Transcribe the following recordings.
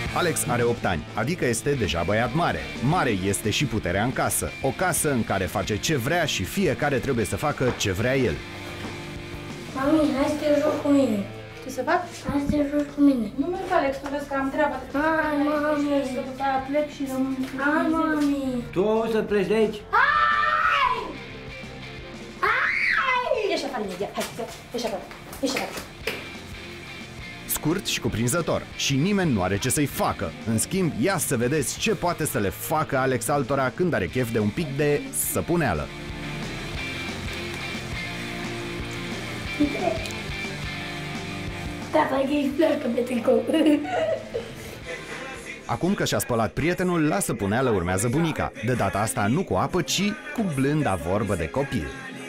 Alex are 8 ani, adică este deja băiat mare. Mare este și puterea în casă. O casă în care face ce vrea și fiecare trebuie să facă ce vrea el. Mami, hai să te joc cu mine. Ce să fac? Hai să te joc cu mine. Nu merg, Alex, tu vezi că am treaba. Hai, mami. Să după aia plec și rămân. Hai, mami. Tu o să pleci de aici? Hai! Hai! Ieși afară imediat, hai, ieși afară, ieși afară. Scurt și cuprinzător și nimeni nu are ce să-i facă. În schimb, ia să vedeți ce poate să le facă Alex altora când are chef de un pic de săpuneală. Tata, că ești pleacă pe tricou. Acum că și-a spălat prietenul, la săpuneală urmează bunica. De data asta nu cu apă, ci cu blânda vorbă de copil.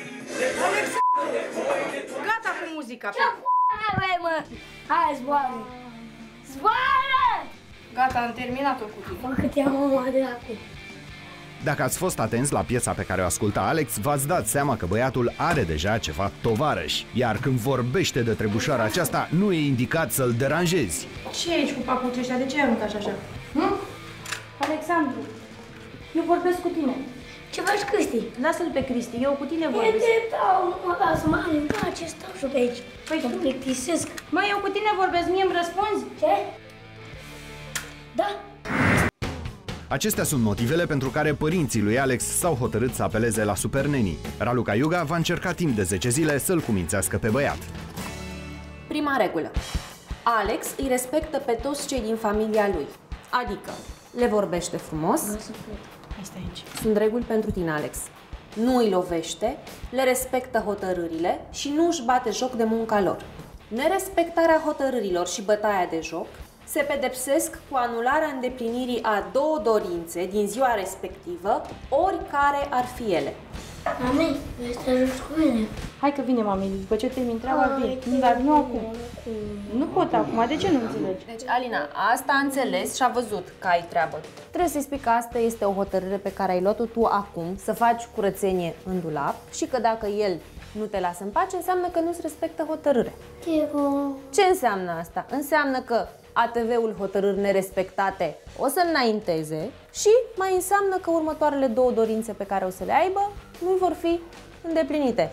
Gata cu muzica. Ce p***a mă? Hai, zboară! Zboară! Gata, am terminat-o cu tine. Mă, cât ia mama de acum. Dacă ați fost atenți la piesa pe care o asculta Alex, v-ați dat seama că băiatul are deja ceva tovarăși. Iar când vorbește de trebușoara aceasta, nu e indicat să-l deranjezi. Ce e aici cu papucii ăștia? De ce ai aruncat așa? Alexandru, eu vorbesc cu tine. Ce faci, Cristi? Lasă-l pe Cristi, eu cu tine E vorbesc. de dau, nu mă las, mă îmi place, stau și pe aici. Păi Mă tu... plictisesc. Mă, eu cu tine vorbesc, mie îmi răspunzi? Ce? Da? Acestea sunt motivele pentru care părinții lui Alex s-au hotărât să apeleze la supernenii. Raluca Iuga va încerca timp de 10 zile să-l cumințească pe băiat. Prima regulă. Alex îi respectă pe toți cei din familia lui. Adică, le vorbește frumos. Asta aici. Sunt reguli pentru tine, Alex. Nu îi lovește, le respectă hotărârile și nu își bate joc de munca lor. Nerespectarea hotărârilor și bătaia de joc se pedepsesc cu anularea îndeplinirii a 2 dorințe din ziua respectivă, oricare ar fi ele. Mami, vrei să te joci cu mine? Hai că vine mami, după ce termin treaba, vin. Dar nu acum. Nu pot acum, de ce nu înțelegi? Deci, Alina, asta a înțeles și a văzut că ai treabă. Trebuie să-i spui că asta este o hotărâre pe care ai luat-o tu acum, să faci curățenie în dulap și că dacă el nu te lasă în pace, înseamnă că nu-ți respectă hotărârea. Ce înseamnă asta? Înseamnă că ATV-ul hotărâri nerespectate o să înainteze și mai înseamnă că următoarele 2 dorințe pe care o să le aibă nu vor fi îndeplinite.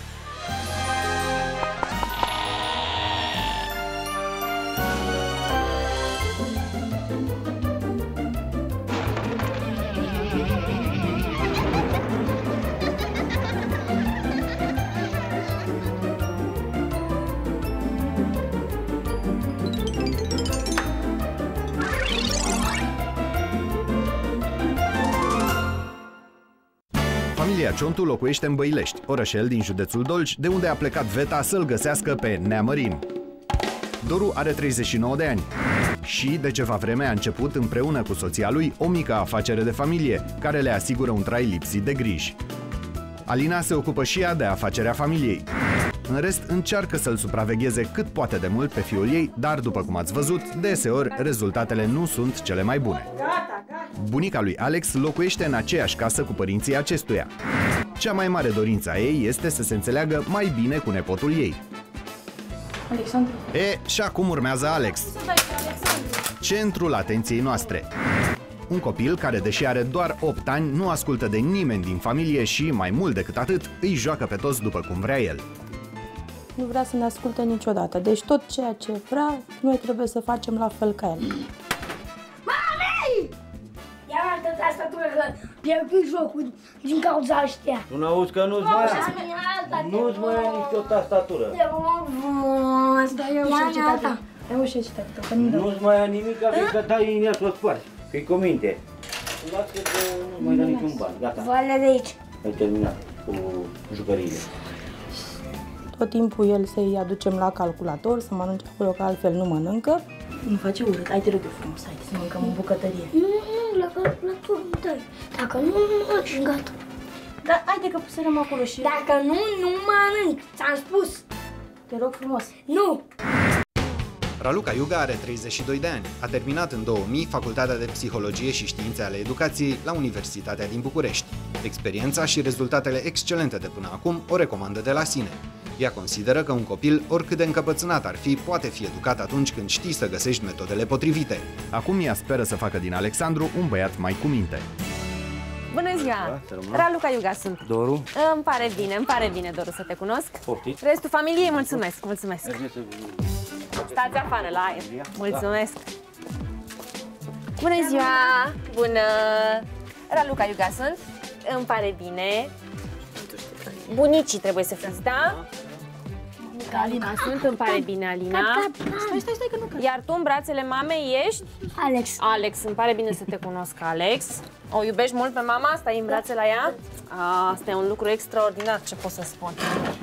Familia Ciontu locuiește în Băilești, orășel din județul Dolj, de unde a plecat Veta să-l găsească pe Neamărin. Doru are 39 de ani și de ceva vreme a început împreună cu soția lui o mică afacere de familie, care le asigură un trai lipsit de griji. Alina se ocupă și ea de afacerea familiei. În rest, încearcă să-l supravegheze cât poate de mult pe fiul ei, dar, după cum ați văzut, deseori rezultatele nu sunt cele mai bune. Bunica lui Alex locuiește în aceeași casă cu părinții acestuia. Cea mai mare dorință a ei este să se înțeleagă mai bine cu nepotul ei. Alexandru. Și acum urmează Alex, centrul atenției noastre. Un copil care, deși are doar 8 ani, nu ascultă de nimeni din familie și, mai mult decât atât, îi joacă pe toți după cum vrea el. Nu vrea să ne asculte niciodată, deci tot ceea ce vrea, noi trebuie să facem la fel ca el. Mami! Ia altă tastatură că pierdut jocul din cauza ăștia. Tu n-auzi că nu-ți mai ia? Nu-ți mai ia nici o tastatură. Te rog frumos. Da, eu și citate. Eu și citate, că nu dau. Nu-ți mai ia nimic, că tai în ea să o spargi. Fii cu minte. Lasă că nu mai dă niciun ban, gata. Valea de aici. Ai terminat cu jucăriile. Tot timpul el să-i aducem la calculator, să mănânce acolo, că altfel nu mănâncă. Îmi face urât, hai te rog eu frumos, hai să mâncăm în bucătărie. Nu, la calculator nu dai. Dacă nu mănânci, gata. Dar haide că pusărăm acolo și... Dacă nu mănânc, ți-am spus. Te rog frumos. Nu! Raluca Iuga are 32 de ani. A terminat în 2000 Facultatea de Psihologie și Științe ale Educației la Universitatea din București. Experiența și rezultatele excelente de până acum o recomandă de la sine. Ea consideră că un copil, oricât de încăpățânat ar fi, poate fi educat atunci când știi să găsești metodele potrivite. Acum ea speră să facă din Alexandru un băiat mai cu minte. Bună ziua! Raluca Iuga sunt. Doru? Îmi pare bine, Doru, să te cunosc. Poftiți? Restul familiei, mulțumesc. Stați afară, la aer. Mulțumesc. Bună ziua! Bună! Raluca Iuga sunt. Îmi pare bine. Bunicii trebuie să fiți, da? Alina sunt, îmi pare bine, Alina. Stai că nu cred. Iar tu în brațele mamei ești? Alex, îmi pare bine să te cunosc, Alex. O iubești mult pe mama? Stai în brațe la ea? Asta e un lucru extraordinar, ce pot să spun.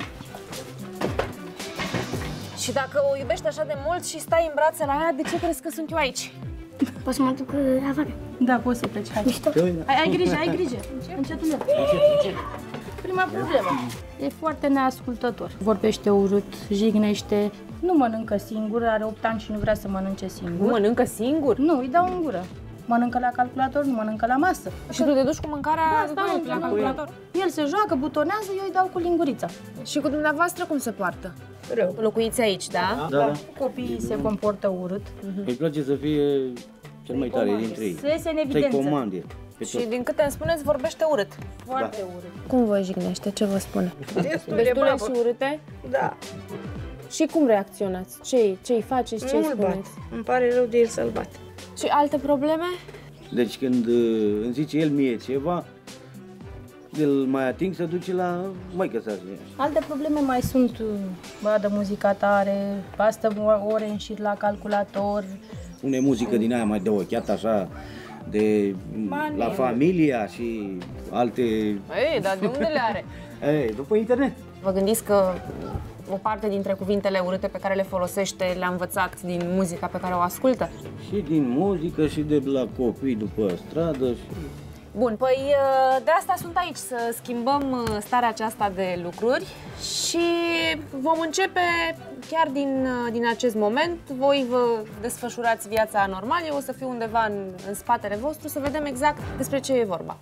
Și dacă o iubești așa de mult și stai în brațe la ea, de ce crezi că sunt eu aici? Poți să mă duc afară? Da, poți să pleci, hai. Mișto. Ai grijă. Încetul. Prima problemă. E foarte neascultător. Vorbește urât, jignește, nu mănâncă singur, are 8 ani și nu vrea să mănânce singur. Nu mănâncă singur? Nu, îi dau în gură. Mănâncă la calculator, nu mănâncă la masă. Și tu te duci cu mâncarea La calculator. El se joacă, butonează, eu îi dau cu lingurița. Și cu dumneavoastră cum se poartă? Rău. Locuiți aici, da? Da. Copiii se comportă urât. Îi place să fie cel mai tare dintre ei. Să iese în Să-i evidență. comande. Și din câte îmi spuneți, vorbește urât. Foarte urât. Cum vă jignește? Ce vă spune? Destule Și urâte? Da. Și cum reacționați? Ce-i faceți? Ce-i spuneți? Îmi pare rău de el să-l bat. Și alte probleme? Deci când îmi zice el mie ceva, el mai ating, se duce la maică-sa. Alte probleme mai sunt, badă muzica tare, pastă ore în șir la calculator. Pune muzică din aia mai de ochiat, așa, de la familia și alte... Ei, dar de unde le are? Ei, după internet. Vă gândiți că o parte dintre cuvintele urâte pe care le folosește le-a învățat din muzica pe care o ascultă? Și din muzică și de la copii după stradă și... Bun, păi de asta sunt aici, să schimbăm starea aceasta de lucruri și vom începe chiar din acest moment. Voi vă desfășurați viața normal, eu o să fiu undeva în spatele vostru să vedem exact despre ce e vorba.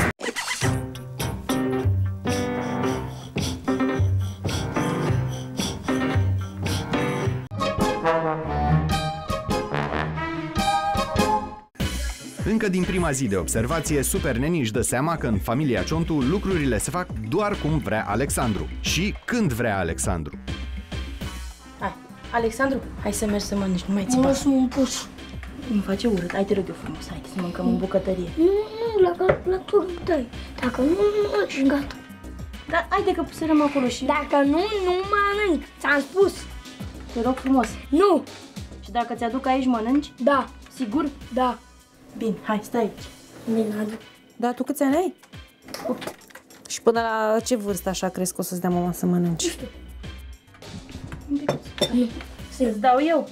Încă din prima zi de observație, Super Neni își dă seama că în familia Ciontu lucrurile se fac doar cum vrea Alexandru și când vrea Alexandru. Hai, Alexandru, hai să mergi să mănânci, nu mai țipa. Nu sunt pus. Îmi face urât, hai te rog eu frumos, hai să mâncăm în bucătărie. Nu, la calculator dai. Dacă nu mănânci, gata. Dar haide că puserăm acolo și... Dacă nu mănânc. Ți-am spus. Te rog frumos. Nu. Și dacă ți-aduc aici, mănânci? Da. Sigur? Da. Bine, hai, stai aici. Bine, aduc. Da, tu câți ani ai? 8. Și până la ce vârstă așa crezi că o să-ți dea mama să mănânci? Să-ți dau eu?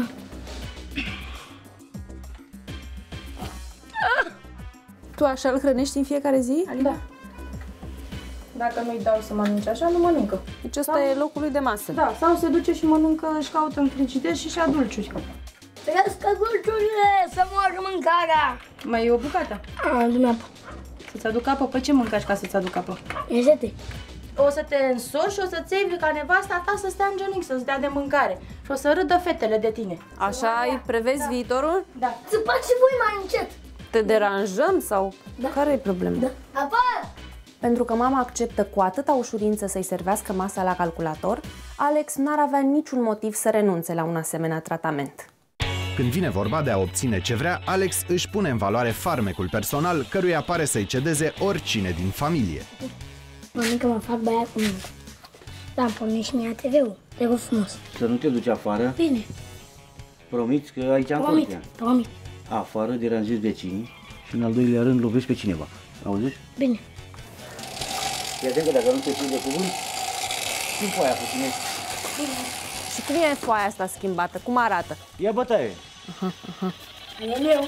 Tu așa îl hrănești în fiecare zi? Da. Dacă nu-i dau să mănânce așa, nu mănâncă. Deci ăsta e locul lui de masă. Da, sau se duce și mănâncă, își caută în frigider și ia dulciuri. Trăiască dulciurile, să moară mâncarea. Mai e o bucată. Dumneavoastră. Să-ți aduc apă? Păi ce mâncași ca să-ți aduc apă? Ezete. O să te însori și o să-ți iei ca nevasta ta să stea în genunchi, să-ți dea de mâncare. Și o să râdă fetele de tine. Așa îi prevezi viitorul? Da. Țipați și voi mai încet. Te deranjăm sau care e problema? Da. Apar! Pentru că mama acceptă cu atâta ușurință să-i servească masa la calculator, Alex n-ar avea niciun motiv să renunțe la un asemenea tratament. Când vine vorba de a obține ce vrea, Alex își pune în valoare farmecul personal căruia pare să-i cedeze oricine din familie. Mămică, mă fac băiat cu mine. Da, pornești și mie TV-ul. Te rog frumos. Să nu te duci afară, Bine. promiți că aici am Promit. cortea. Promit. Afară deranjezi vecinii și în al doilea rând lovești pe cineva. Auziți? Bine. Fii atent că dacă nu te prinde cuvânt, schimb foaia cu tine. Și cum e foaia asta schimbată? Cum arată? Ia bătaie. E meu.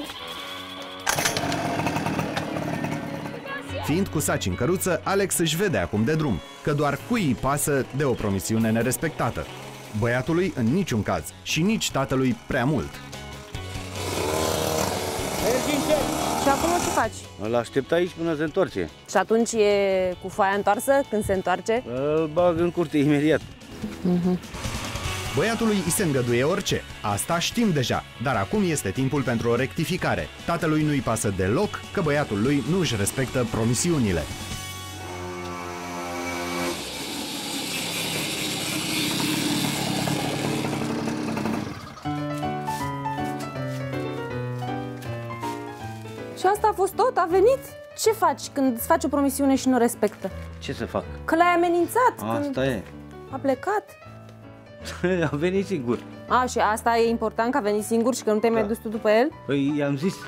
Fiind cu saci în căruță, Alex își vede acum de drum, că doar cui îi pasă de o promisiune nerespectată. Băiatului în niciun caz și nici tatălui prea mult. Și acum ce faci? Îl aștept aici până se întoarce. Și atunci e cu foaia întoarsă când se întoarce? Îl bag în curte imediat. Băiatului îi se îngăduie orice, asta știm deja, dar acum este timpul pentru o rectificare. Tatălui nu-i pasă deloc că băiatul lui nu își respectă promisiunile. Și asta a fost tot? A venit? Ce faci când îți faci o promisiune și nu respectă? Ce să fac? Că l-ai amenințat Asta e. a plecat. A venit singur. A, și asta e important, că a venit singur și că nu te-ai mai dus tu după el? Păi i-am zis.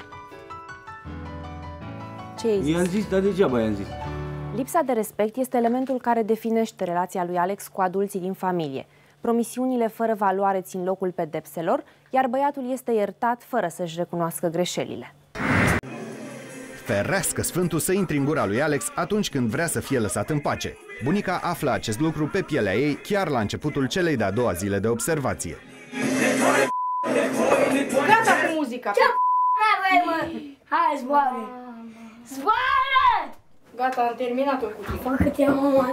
Ce ai zis? I-am zis, dar degeaba i-am zis. Lipsa de respect este elementul care definește relația lui Alex cu adulții din familie. Promisiunile fără valoare țin locul pedepselor, iar băiatul este iertat fără să-și recunoască greșelile. Ferească Sfântul să intri în gura lui Alex atunci când vrea să fie lăsat în pace. Bunica află acest lucru pe pielea ei chiar la începutul celei de-a doua zile de observație. Gata cu muzica! Ce n-avem, mă? Hai, zboară! Zboară! Gata, am terminat-o cu tine. Facă-te, mama!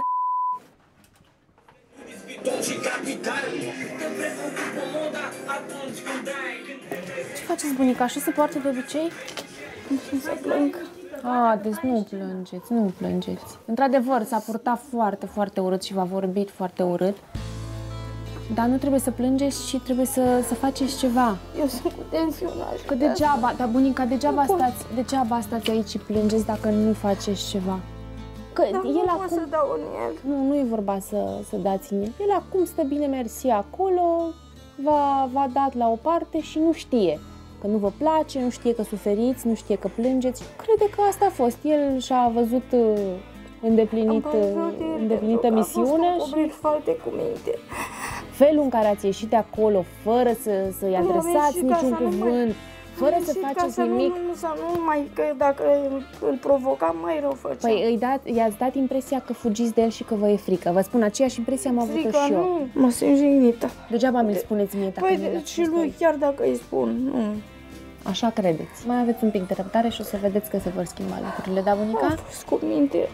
Ce faceți, bunica? Așa se poartă de obicei? Să plâng. Deci nu plângeți, nu plângeți. Într-adevăr, s-a purtat foarte, foarte urât și v-a vorbit foarte urât. Dar nu trebuie să plângeți și trebuie să faceți ceva. Eu sunt cu tensionaj. Că degeaba, dar bunica, degeaba stați aici și plângeți dacă nu faceți ceva. Că Dar el nu acum... pot să dau în el. Nu e vorba să dați în el. El acum stă bine mersi acolo, v-a dat la o parte și nu știe că nu vă place, nu știe că suferiți, nu știe că plângeți. Crede că asta a fost. El și-a văzut îndeplinită misiunea și foarte cu minte. felul în care ați ieșit de acolo, fără să-i adresați niciun cuvânt, fără să faceți nimic. Să nu mai, că dacă îl provocam, mai rău făceam. Păi i-ați dat impresia că fugiți de el și că vă e frică. Vă spun, aceeași impresie am avut-o și eu. Nu, mă simt jignită. Degeaba mi-l spuneți mie. Păi și lui, chiar dacă îi spun, nu. Așa credeți. Mai aveți un pic de răbdare și o să vedeți că se vor schimba lucrurile, da, bunica? Am fost cu minte.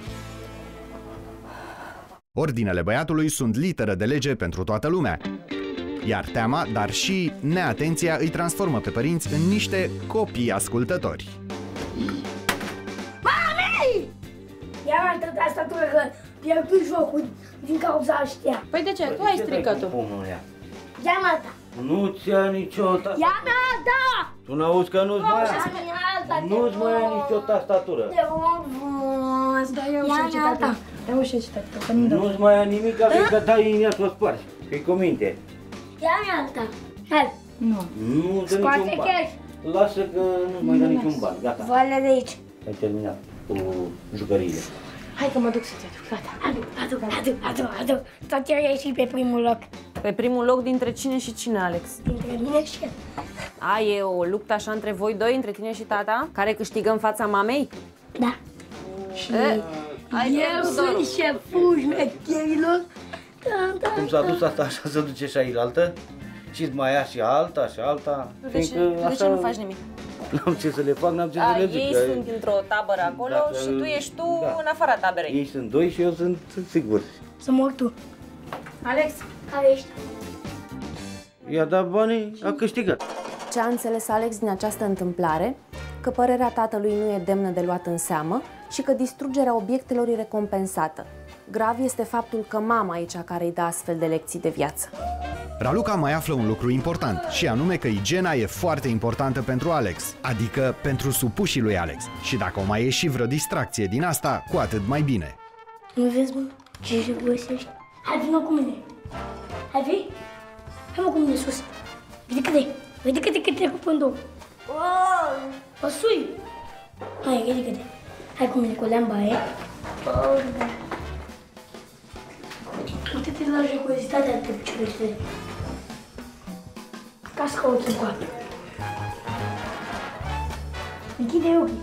Ordinele băiatului sunt literă de lege pentru toată lumea. Iar teama, dar și neatenția îi transformă pe părinți în niște copii ascultători. Mami! Ia-mi altă tastatură că pierdut jocul din cauza aștia. Păi de ce? Tu ai stricat-o. Ia-mi alta. Nu-ți ia nicio tastatură. Ia-mi alta! Tu n-auzi că nu-ți mai ia? Ia-mi alta. Nu-ți mai ia nicio tastatură. Te rog frumos. Ia-mi alta. Dă-o și citatul, că nu dau. Nu-ți mai ia nimic, că dai în ea să o spargi. Că-i cu minte. Ia-mi alta. Hai. Nu. Nu dă Scoate niciun ban. cash. Lasă că nu mai dă niciun ban. Gata. Voale de aici. Ai terminat cu jucăriile. Hai că mă duc să te duc, gata. Adu. Tot eu ieși pe primul loc. Pe primul loc dintre cine și cine, Alex? Dintre mine și el. E o luptă așa între voi doi, între tine și tata? Care câștigă în fața mamei? Da. Eu sunt șeful șmecherilor. Cum s-a dus asta, așa se duce și ailaltă. Și mai ia și alta și alta. De ce nu faci nimic? N-am ce să le fac, n-am ce să le zic. Ei sunt într-o tabără acolo și tu ești în afara taberei. Ei sunt doi și eu sunt sigur. Să mor tu. Alex, Care ești? I-a dat banii, a câștigat. Ce a înțeles Alex din această întâmplare? Că părerea tatălui nu e demnă de luat în seamă și că distrugerea obiectelor e recompensată. Grav este faptul că mama e cea care îi dă astfel de lecții de viață. Raluca mai află un lucru important, și anume că igiena e foarte importantă pentru Alex, adică pentru supușii lui Alex. Și dacă o mai e și vreo distracție din asta, cu atât mai bine. Nu vezi, mă? Ce găsești? Hai, vină cu mine. Hai, vii? Hai, mă, cu mine sus. Vede câte cu pândou. O sui. Hai, ridică-te. Hai cu mine, cu leamba aia. Uite-te la jocozitatea de piciorește. Cască ochii cu apă. Închide ochii.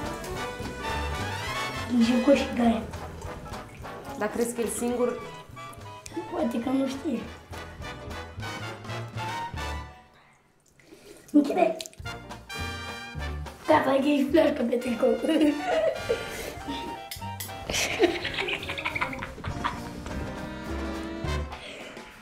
E jocoș și gaia. Dar crezi că el singur? Poate că nu știe. Închide. Gata, că ești fleașcă pe tricou.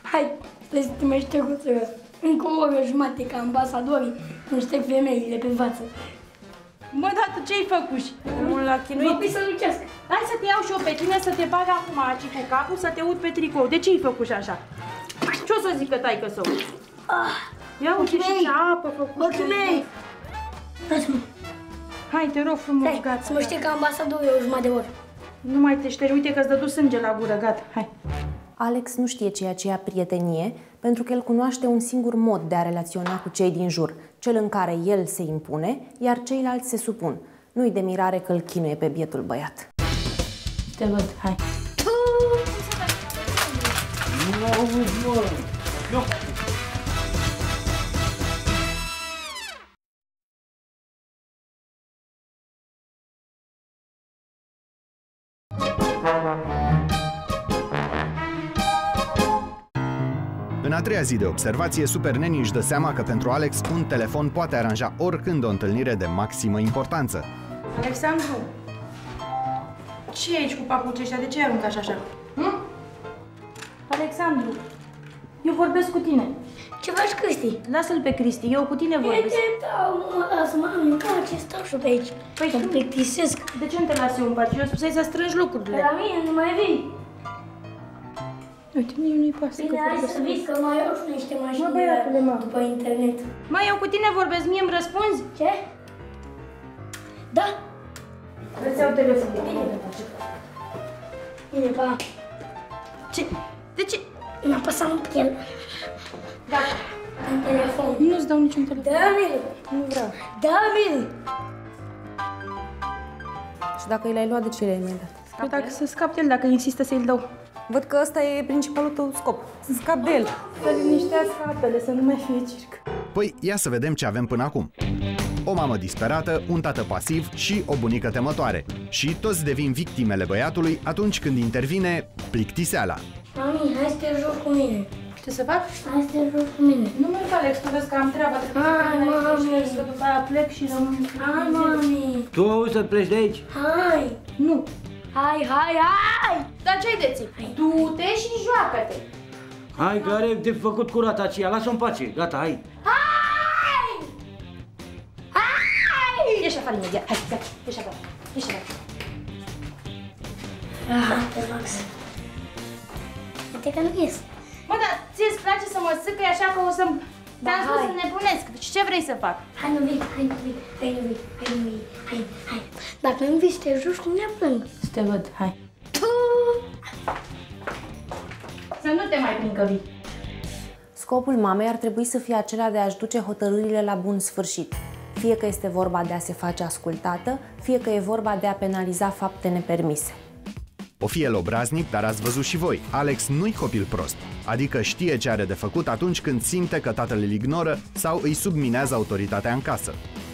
Hai, să stimești tăguță. Încă o oră jumate ca ambasadorii îmi șterg femeile pe față. Mă, dar tu ce-ai făcut? Omul l-a chinuit. Mă să lucească. Hai să te iau și eu pe tine, să te bag acum aici cu capul, să te ud pe tricou. De ce-ai făcut așa? Ce o să zică taică său? Ia uite și ce apă făcut. Ochii mei! Lasă-mă. Hai, te rog frumos, Stai, gata. să mă șterg ca ambasadorii o jumătate de oră. Nu mai te șteri, uite că-ți dădu sânge la gură, gata, hai. Alex nu știe ceea ce e prietenie, pentru că el cunoaște un singur mod de a relaționa cu cei din jur, cel în care el se impune, iar ceilalți se supun. Nu-i de mirare că îl chinuie pe bietul băiat. Te văd, hai. În a treia zi de observație, Super Neni își dă seama că pentru Alex un telefon poate aranja oricând o întâlnire de maximă importanță. Alexandru, ce e aici cu papucii ăștia? De ce ai aruncat așa? Alexandru, eu vorbesc cu tine. Ce faci, Cristi? Lasă-l pe Cristi, eu cu tine vorbesc. Mă las, mami, ce stau și pe aici. Păi mă plictisesc. De ce nu te las eu în pace? Eu spusai să strângi lucrurile. La mine nu mai vii. Uite, mie nu-i pasă. Bine, hai să vii că mai au și niște mașini Mă, băiatule, mă. după internet. Mai eu cu tine vorbesc, mie îmi răspunzi? Ce? Da? Vreți să iau telefonul. Bine, pa. Ce? De ce? Mi-a păsat un piel. Da. În telefon. Nu-ți dau niciun telefon. Da-mi-l. Nu vreau. Da-mi-l. Și dacă i l-ai luat, de ce le-ai mai dat? Păi dacă să scap el, dacă insistă să-i dau. Văd că ăsta e principalul tău scop, să scapi de el. Să liniștească apele, să nu mai fie circ. Păi, ia să vedem ce avem până acum. O mamă disperată, un tată pasiv și o bunică temătoare. Și toți devin victimele băiatului atunci când intervine plictiseala. Mami, hai să te joc cu mine. Ce să fac? Hai să te joc cu mine. Nu merg, Alex, tu vezi că am treaba. Hai, mami. Că după aia plec și rămân. Hai, mami. Tu auzi să pleci de aici? Hai. Nu. Hai, hai, hai. Dar ce-ai de țin? Du-te și joacă-te. Hai, că are de făcut curata aceea, lasă-o în pace, gata, hai. Hai. Hai. Ieși afară imediat, hai, gata, ieși afară, ieși afară. Te Max. Uite că nu ies. Mă, dar ție-ți place să mă sâcăi așa că o să-mi... Te-am spus hai. să nebunesc. Și ce vrei să fac? Hai, nu vii, hai, nu vii, hai, nu vii, hai, nu vii, hai, hai. Dacă nu vii să te joci cu mine, plâng. Să te văd, hai. Să nu te mai prind că vii. Scopul mamei ar trebui să fie acela de a-și duce hotărârile la bun sfârșit. Fie că este vorba de a se face ascultată, fie că e vorba de a penaliza fapte nepermise. O fie el obraznic, dar ați văzut și voi, Alex nu-i copil prost. Adică știe ce are de făcut atunci când simte că tatăl îl ignoră sau îi subminează autoritatea în casă.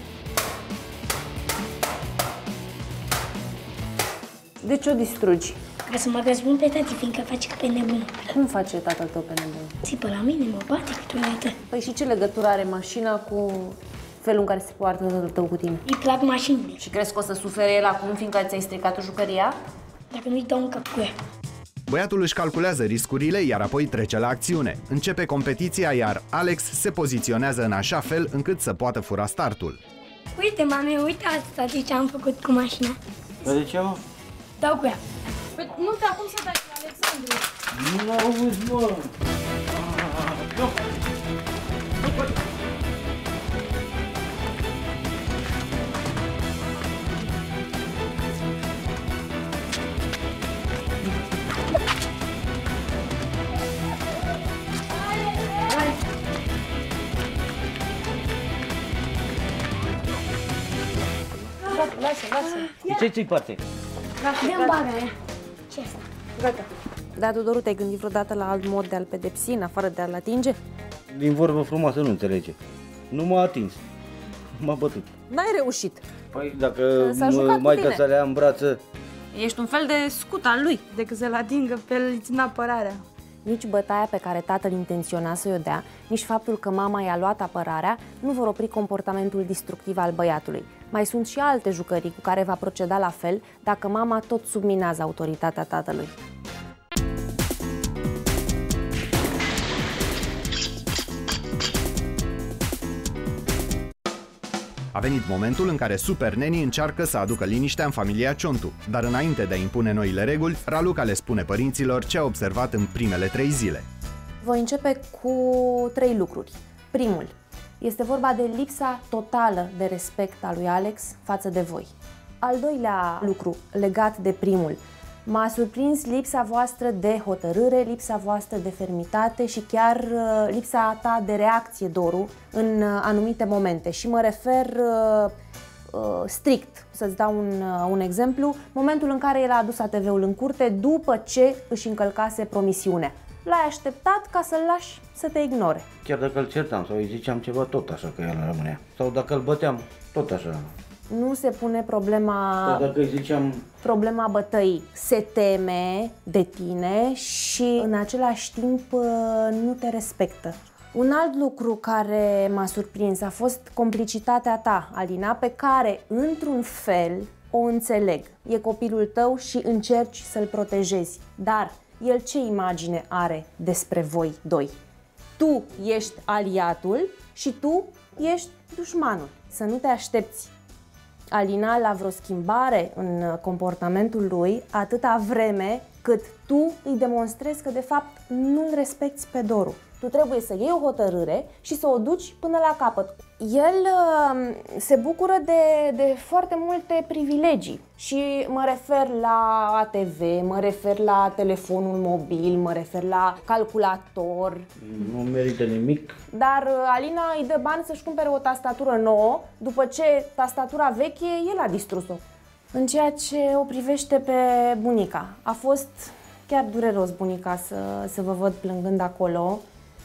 De ce o distrugi? Ca să mă răspund pe tati, fiindcă face ca pe nebun. Cum face tatăl tău pe nebun? Țipă la mine, mă bate câteodată. Păi și ce legătură are mașina cu felul în care se poartă tatăl tău cu tine? Îi plac mașinile. Și crezi că o să sufere el acum, fiindcă ți-ai stricat jucăria? Dacă nu-i dau un cap cu ea. Băiatul își calculează riscurile, iar apoi trece la acțiune. Începe competiția, iar Alex se poziționează în așa fel încât să poată fura startul. Uite, mame, uite asta ce am făcut cu mașina. Dar de ce, mă? Dau cu ea. Păi nu, dar cum să dai, Alexandru? Nu auzi, mă! Lasă. De ce ți-i parte? Dă-mi baga aia. Ce asta? Gata. Dar, Tudoru, te-ai gândit vreodată la alt mod de a-l pedepsi, în afară de a-l atinge? Din vorbă frumoasă nu înțelege. Nu m-a atins. M-a bătut. N-ai reușit. Păi dacă S-a jucat cu maica tine. să le ia în brață... Ești un fel de scut al lui. Decât să-l atingă pe el, îi țin apărarea. Nici bătaia pe care tatăl intenționa să o dea, nici faptul că mama i-a luat apărarea, nu vor opri comportamentul destructiv al băiatului. Mai sunt și alte jucării cu care va proceda la fel dacă mama tot subminează autoritatea tatălui. venit momentul în care Super Neni încearcă să aducă liniștea în familia Ciontu, dar înainte de a impune noile reguli, Raluca le spune părinților ce a observat în primele 3 zile. Voi începe cu 3 lucruri. Primul, este vorba de lipsa totală de respect a lui Alex față de voi. Al doilea lucru legat de primul, m-a surprins lipsa voastră de hotărâre, lipsa voastră de fermitate și chiar lipsa ta de reacție, Doru, în anumite momente. Și mă refer strict, să-ți dau un exemplu, momentul în care el a adus ATV-ul în curte după ce își încălcase promisiunea. L-ai așteptat ca să-l lași să te ignore. Chiar dacă îl certam sau îi ziceam ceva, tot așa că el rămânea. Sau dacă îl băteam, tot așa. Nu se pune problema, Dacă îi ziceam... problema bătăii. Se teme de tine și în același timp nu te respectă. Un alt lucru care m-a surprins a fost complicitatea ta, Alina, pe care, într-un fel, o înțeleg. E copilul tău și încerci să-l protejezi. Dar el ce imagine are despre voi doi? Tu ești aliatul și tu ești dușmanul. Să nu te aștepți, Alina, la vreo schimbare în comportamentul lui atâta vreme cât tu îi demonstrezi că de fapt nu-l respecti pe Doru. Tu trebuie să iei o hotărâre și să o duci până la capăt. El se bucură de foarte multe privilegii și mă refer la ATV, mă refer la telefonul mobil, mă refer la calculator. Nu merită nimic. Dar Alina îi dă bani să-și cumpere o tastatură nouă, după ce tastatura veche el a distrus-o. În ceea ce o privește pe bunica, a fost chiar dureros, bunica, să vă văd plângând acolo.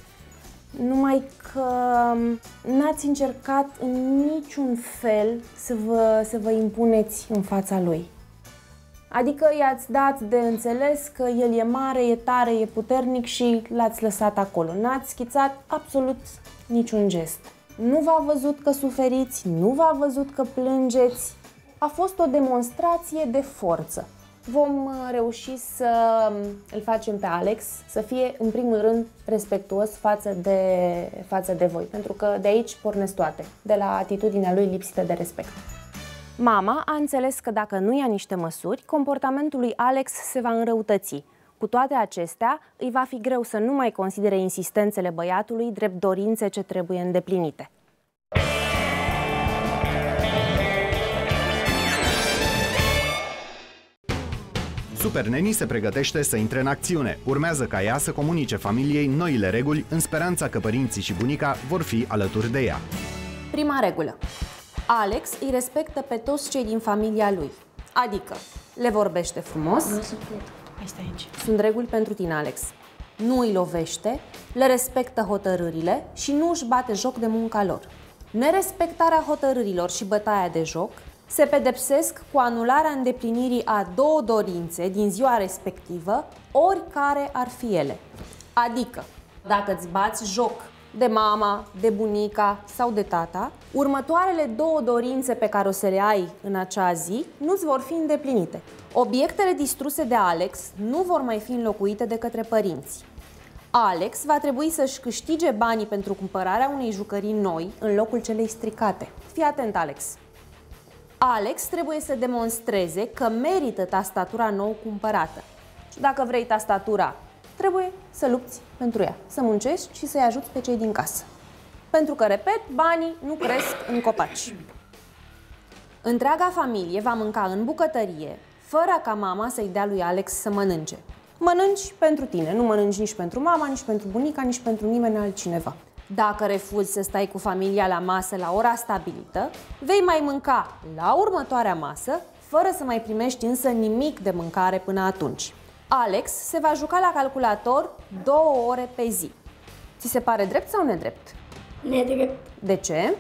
Numai că n-ați încercat în niciun fel să vă impuneți în fața lui. Adică i-ați dat de înțeles că el e mare, e tare, e puternic și l-ați lăsat acolo. N-ați schițat absolut niciun gest. Nu v-a văzut că suferiți, nu v-a văzut că plângeți. A fost o demonstrație de forță. Vom reuși să îl facem pe Alex să fie, în primul rând, respectuos față de voi, pentru că de aici pornesc toate, de la atitudinea lui lipsită de respect. Mama a înțeles că dacă nu ia niște măsuri, comportamentul lui Alex se va înrăutăți. Cu toate acestea, îi va fi greu să nu mai considere insistențele băiatului drept dorințe ce trebuie îndeplinite. Super Neni se pregătește să intre în acțiune. Urmează ca ea să comunice familiei noile reguli în speranța că părinții și bunica vor fi alături de ea. Prima regulă. Alex îi respectă pe toți cei din familia lui. Adică, le vorbește frumos. Sunt reguli pentru tine, Alex. Nu îi lovește, le respectă hotărârile și nu își bate joc de munca lor. Nerespectarea hotărârilor și bătaia de joc se pedepsesc cu anularea îndeplinirii a 2 dorințe din ziua respectivă, oricare ar fi ele. Adică, dacă îți bați joc de mama, de bunica sau de tata, următoarele 2 dorințe pe care o să le ai în acea zi nu-ți vor fi îndeplinite. Obiectele distruse de Alex nu vor mai fi înlocuite de către părinți. Alex va trebui să-și câștige banii pentru cumpărarea unei jucării noi în locul celei stricate. Fii atent, Alex! Alex trebuie să demonstreze că merită tastatura nou cumpărată. Și dacă vrei tastatura, trebuie să lupți pentru ea, să muncești și să-i ajuți pe cei din casă. Pentru că, repet, banii nu cresc în copaci. Întreaga familie va mânca în bucătărie, fără ca mama să-i dea lui Alex să mănânce. Mănânci pentru tine, nu mănânci nici pentru mama, nici pentru bunica, nici pentru nimeni altcineva. Dacă refuzi să stai cu familia la masă la ora stabilită, vei mai mânca la următoarea masă, fără să mai primești însă nimic de mâncare până atunci. Alex se va juca la calculator 2 ore pe zi. Ți se pare drept sau nedrept? Nedrept. De ce?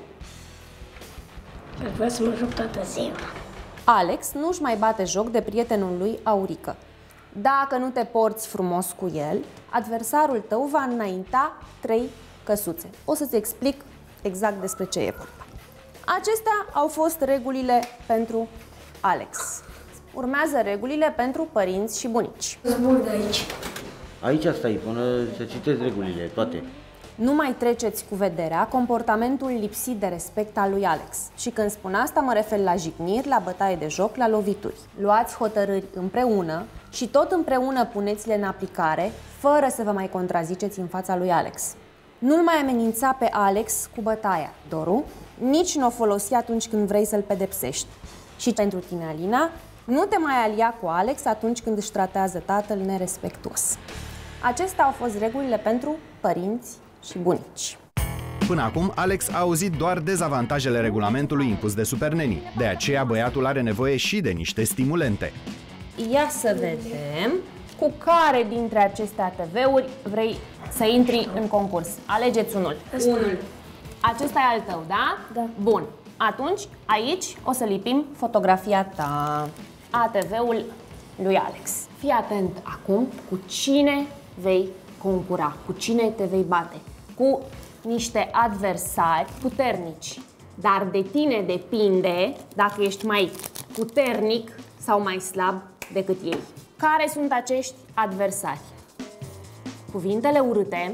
Că vreau să mă joc toată ziua. Alex nu-și mai bate joc de prietenul lui Aurică. Dacă nu te porți frumos cu el, adversarul tău va înainta 3 căsuțe. O să-ți explic exact despre ce e vorba. Acestea au fost regulile pentru Alex. Urmează regulile pentru părinți și bunici. Zbur de aici. Aici stai până să citesc regulile, toate. Nu mai treceți cu vederea comportamentul lipsit de respect al lui Alex. Și când spun asta, mă refer la jigniri, la bătaie de joc, la lovituri. Luați hotărâri împreună și tot împreună puneți-le în aplicare, fără să vă mai contraziceți în fața lui Alex. Nu-l mai amenința pe Alex cu bătaia, Doru, nici nu o folosi atunci când vrei să-l pedepsești. Și pentru tine, Alina, nu te mai alia cu Alex atunci când își tratează tatăl nerespectuos. Acestea au fost regulile pentru părinți și bunici. Până acum, Alex a auzit doar dezavantajele regulamentului impus de superneni. De aceea, băiatul are nevoie și de niște stimulente. Ia să vedem cu care dintre aceste ATV-uri vrei să intri în concurs. Alegeți unul. Unul. Acesta e al tău, da? Da. Bun. Atunci, aici o să lipim fotografia ta. ATV-ul lui Alex. Fii atent acum cu cine vei concura, cu cine te vei bate. Cu niște adversari puternici. Dar de tine depinde dacă ești mai puternic sau mai slab decât ei. Care sunt acești adversari? Cuvintele urâte,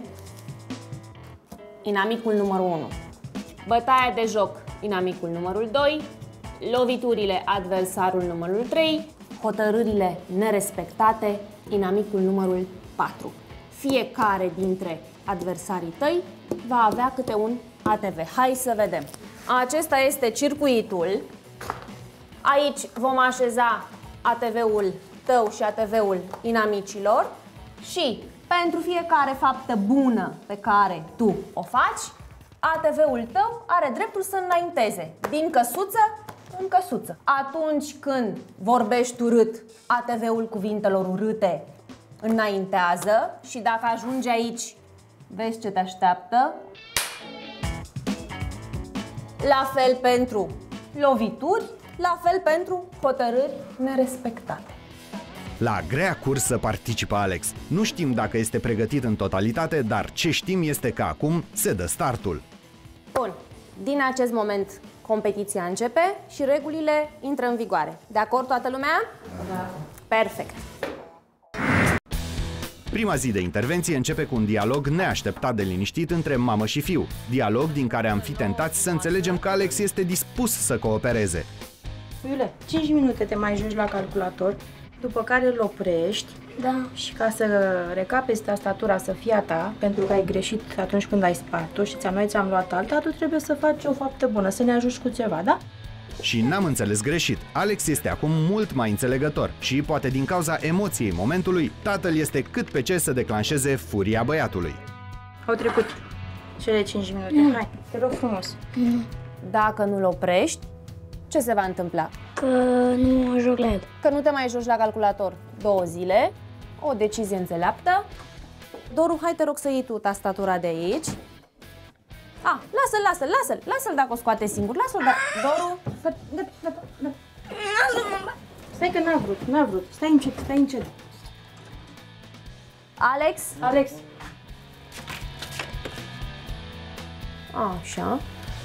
inamicul numărul 1. Bătaia de joc, inamicul numărul 2. Loviturile, adversarul numărul 3. Hotărârile nerespectate, inamicul numărul 4. Fiecare dintre adversarii tăi va avea câte un ATV. Hai să vedem. Acesta este circuitul. Aici vom așeza ATV-ul tău și ATV-ul inamicilor și pentru fiecare faptă bună pe care tu o faci, ATV-ul tău are dreptul să înainteze din căsuță în căsuță. Atunci când vorbești urât, ATV-ul cuvintelor urâte înaintează și dacă ajungi aici, vezi ce te așteaptă. La fel pentru lovituri, la fel pentru hotărâri nerespectate. La grea cursă participă Alex. Nu știm dacă este pregătit în totalitate, dar ce știm este că acum se dă startul. Bun, din acest moment competiția începe și regulile intră în vigoare. De acord toată lumea? Da. Perfect. Prima zi de intervenție începe cu un dialog neașteptat de liniștit între mamă și fiu. Dialog din care am fi tentați să înțelegem că Alex este dispus să coopereze. Iule, 5 minute te mai joci la calculator, după care îl oprești. Da. Și ca să recapezi tastatura să fie a ta, pentru că ai greșit atunci când ai spart-o și noi ți-am luat alta, tu trebuie să faci o faptă bună, să ne ajungi cu ceva, da? Și n-am înțeles greșit. Alex este acum mult mai înțelegător și, poate din cauza emoției momentului, tatăl este cât pe ce să declanșeze furia băiatului. Au trecut cele 5 minute. Hai, te rog frumos. Dacă nu-l oprești, ce se va întâmpla? Că nu mă joc la el. Că nu te mai joci la calculator 2 zile, o decizie înțeleaptă. Doru, hai te rog să iei tu tastatura de aici. Lasă-l dacă o scoate singur, lasă-l, Doru. Stai că n-a vrut. Stai încet. Alex. Așa.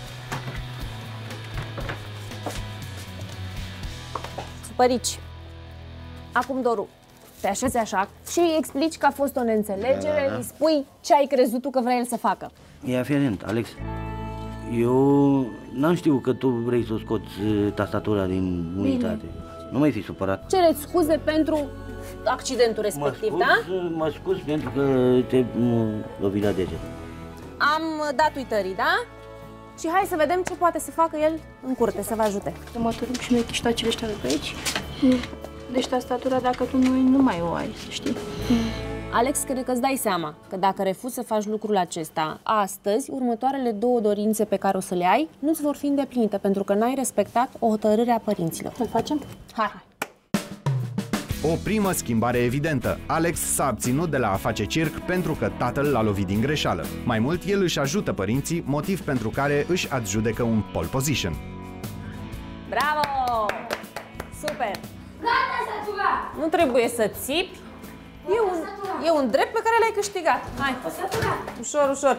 Supărici. Acum, Doru, te așezi așa și îi explici că a fost o neînțelegere, îi spui ce ai crezut tu că vrea el să facă. Ia fi atent, Alex. Eu n-am știut că tu vrei să scoți tastatura din unitate. Nu mai fi supărat. Cereți scuze pentru accidentul respectiv, da? Mă scuz pentru că te lovi la deget. Am dat uitării, da? Și hai să vedem ce poate să facă el în curte, să vă ajute. Următorul și noi chiștoacele ăștia de pe aici. Deci tastatura, dacă tu nu mai o ai, să știi. Alex, cred că îți dai seama că dacă refuzi să faci lucrul acesta astăzi, următoarele 2 dorințe pe care o să le ai nu-ți vor fi îndeplinite, pentru că n-ai respectat o hotărâre a părinților. Îl facem? Hai! O primă schimbare evidentă. Alex s-a abținut de la a face circ pentru că tatăl l-a lovit din greșeală. Mai mult, el își ajută părinții, motiv pentru care își adjudecă un pole position. Bravo! Super! Gata, statura! Nu trebuie să țipi. E un drept pe care l-ai câștigat. Hai! Ușor.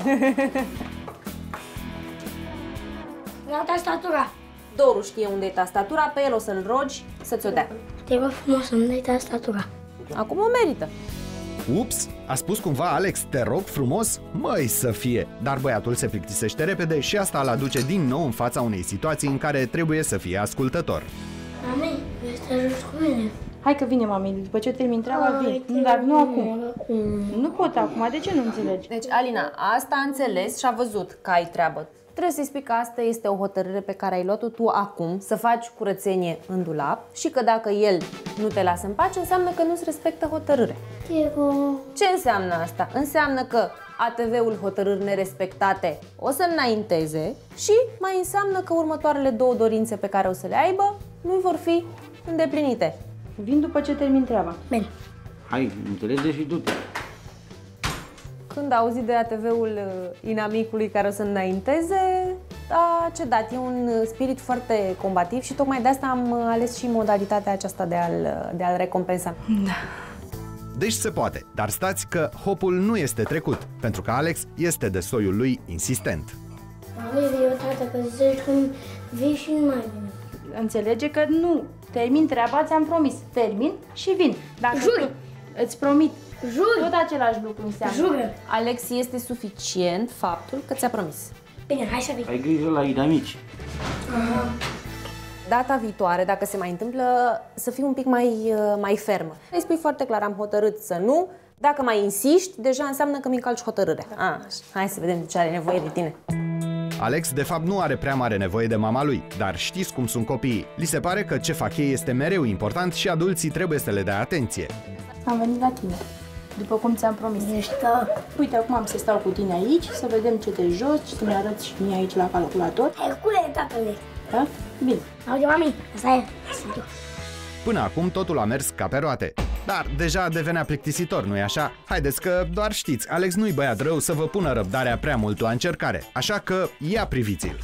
Gata, statura! Doru știe unde e tastatura, pe el o să-l rogi să ți-o dea. Te rog frumos să-mi dai tastatura. Acum o merită. Ups, a spus cumva Alex, te rog frumos? Măi să fie! Dar băiatul se plictisește repede și asta îl aduce din nou în fața unei situații în care trebuie să fie ascultător. Mami, vrei să te ajut cu mine? Hai că vine mami, după ce termin treaba vin. Dar nu acum. Nu pot acum, de ce nu înțelegi? Deci, Alina, asta a înțeles și a văzut că ai treabă. Trebuie să-i spui că asta este o hotărâre pe care ai luat-o tu acum, să faci curățenie în dulap și că dacă el nu te lasă în pace, înseamnă că nu-ți respectă hotărârea. Ce înseamnă asta? Înseamnă că ATV-ul hotărâri nerespectate o să înainteze și mai înseamnă că următoarele 2 dorințe pe care o să le aibă nu vor fi îndeplinite. Vin după ce termin treaba. Bine. Hai, înțelege și du-te. Când a auzit de ATV-ul inamicului care o să înainteze, a cedat. E un spirit foarte combativ și tocmai de asta am ales și modalitatea aceasta de a-l recompensa. Da. Deci se poate, dar stați că hopul nu este trecut, pentru că Alex este de soiul lui insistent. Mami, eu tata, că zici când vii și nu mai vin. Înțelege că nu. Termin treaba, ți-am promis. Termin și vin. Dacă Jur. Îți promit. Jur. Tot același lucru înseamnă. Jură. Alex, este suficient faptul că ți-a promis. Bine, hai să vii. Ai grijă la inamici. Data viitoare, dacă se mai întâmplă, să fii un pic mai fermă. Îi spui foarte clar, am hotărât să nu. Dacă mai insiști, deja înseamnă că mi încalci hotărârea. Hai să vedem de ce are nevoie de tine. Alex, de fapt, nu are prea mare nevoie de mama lui, dar știți cum sunt copiii. Li se pare că ce fac ei este mereu important și adulții trebuie să le dea atenție. Am venit la tine. După cum ți-am promis. Ești că... Uite, acum am să stau cu tine aici, să vedem ce te joci, să ne arăți și mie aici la calculator. Hercule, tatăle. Da? Bine. Aude, mami, asta e. Sunt eu. Până acum totul a mers ca pe roate. Dar deja devenea plictisitor, nu-i așa? Haideți că doar știți, Alex nu-i băiat rău să vă pună răbdarea prea mult la încercare, așa că ia priviți-l.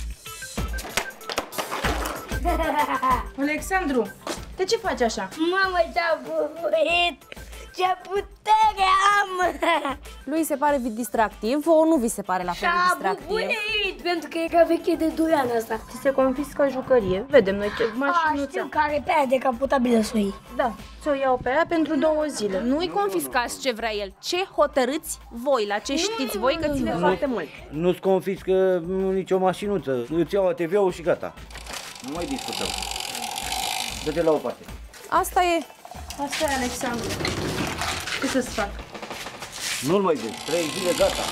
Alexandru, de ce faci așa? Mamă, ce-a bubuit! Ce putere am! Lui se pare distractiv, o nu vi se pare la fel de Ce-a distractiv? bubuit! Pentru că e ca veche de 2 ani asta. Ți se confiscă jucărie. Vedem noi ce Știu mașinuța. că are pe aia decapotabilă să o iei. Da, ți-o iau pe ea pentru 2 zile. Nu-i confiscați ce vrea el, ce hotărâți voi, la ce știți voi că ține foarte mult. Nu-ți confiscă nicio mașinuță. Îți iau ATV-ul și gata. Nu mai discutăm. Dă-te la o parte. Asta e. Asta e, Alexandru. Ce să-ți fac? Nu-l mai zici, 3 zile, gata.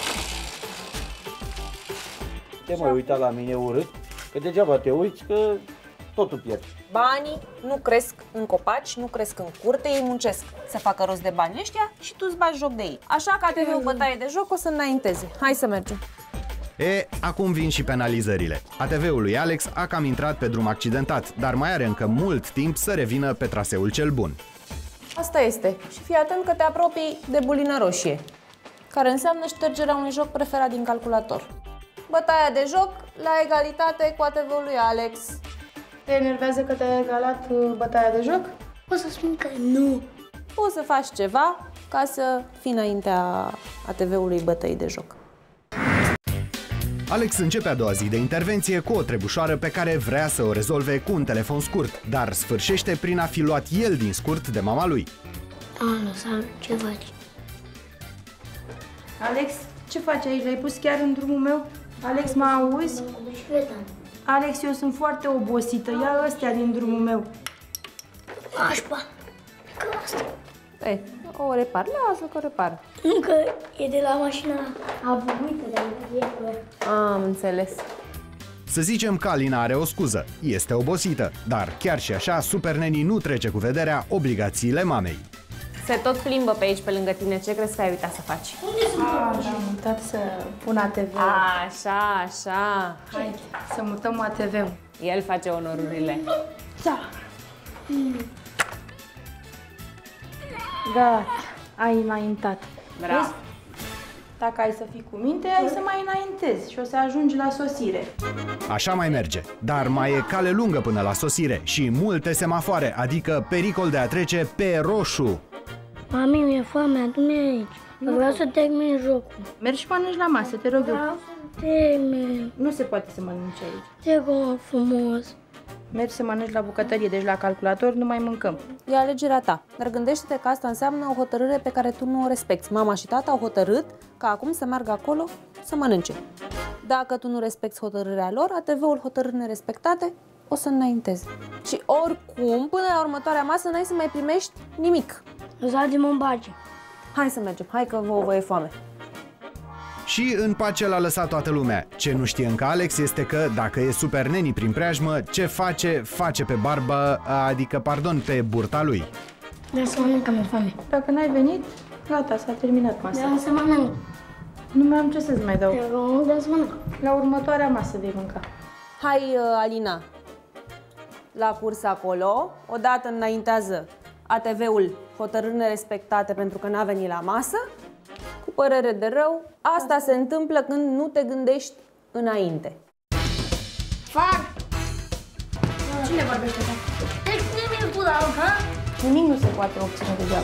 Te mai uita la mine urât, că degeaba te uiți, că totul pierzi. Banii nu cresc în copaci, nu cresc în curte, ei muncesc să facă rost de bani ăștia și tu îți bagi joc de ei. Așa că ATV-ul bătaie de joc o să înainteze. Hai să mergem. Acum vin și penalizările. ATV-ul lui Alex a cam intrat pe drum accidentat, dar mai are încă mult timp să revină pe traseul cel bun. Asta este. Și fii atent că te apropii de bulină roșie, care înseamnă ștergerea unui joc preferat din calculator. Bătaia de joc la egalitate cu ATV-ul lui Alex. Te enervează că te-ai egalat bătaia de joc? O să spun că nu. Poți să faci ceva ca să fii înaintea ATV-ului bătăi de joc. Alex începe a doua zi de intervenție cu o trebușoară pe care vrea să o rezolve cu un telefon scurt, dar sfârșește prin a fi luat el din scurt de mama lui. Lăsam, ce faci? Alex, ce faci aici? L-ai pus chiar în drumul meu? Alex, mă auzi? Alex, eu sunt foarte obosită. Ia ăstea din drumul meu. Așpa. Că asta. Ei, o repar, lasă că o repar. Nu, că e de la mașina abubuită de la Am înțeles. Să zicem că Alina are o scuză, este obosită, dar chiar și așa Super Nanny nu trece cu vederea obligațiile mamei. Se tot plimbă pe aici, pe lângă tine. Ce crezi că ai uitat să faci? Am uitat să pun ATV-ul. Așa, așa. Hai să mutăm ATV-ul. El face onorurile. Da. Gata, ai înaintat. Bravo. Vezi? Dacă ai să fii cu minte, ai să mai înaintezi și o să ajungi la sosire. Așa mai merge, dar mai e cale lungă până la sosire și multe semafoare, adică pericol de a trece pe roșu. Mami, mi-e foame, adu-mi aici. Vreau să termin jocul. Mergi și mănânci la masă, te rog eu. Vreau să termin. Nu se poate să mănânci aici. Te rog frumos. Mergi să mănânci la bucătărie, deci la calculator nu mai mâncăm. E alegerea ta, dar gândește-te că asta înseamnă o hotărâre pe care tu nu o respecti. Mama și tata au hotărât ca acum să meargă acolo să mănânce. Dacă tu nu respecti hotărârea lor, ATV-ul hotărâri nerespectate o să înainteze. Și oricum, până la următoarea masă, n-ai să mai primești nimic. Lăsați-mă în pace. Hai să mergem, hai că vă e foame. Și în pace l-a lăsat toată lumea. Ce nu știe încă Alex este că dacă e super neni prin preajmă, ce face pe barbă, adică, pardon, pe burta lui. Vreau să mănânc, că mi-e foame. Dacă n-ai venit, gata, s-a terminat masa. Vreau să mănânc. Nu mai am ce să-ți mai dau. Vreau să mănânc. La următoarea masă vei mânca. Hai, Alina, la curs acolo, odată înaintează ATV-ul hotărâri nerespectate pentru că n-a venit la masă, cu părere de rău, asta se întâmplă când nu te gândești înainte. Fac! Cine vorbește așa? Extrem în pula, ha? Nimic nu se poate obține degeaba.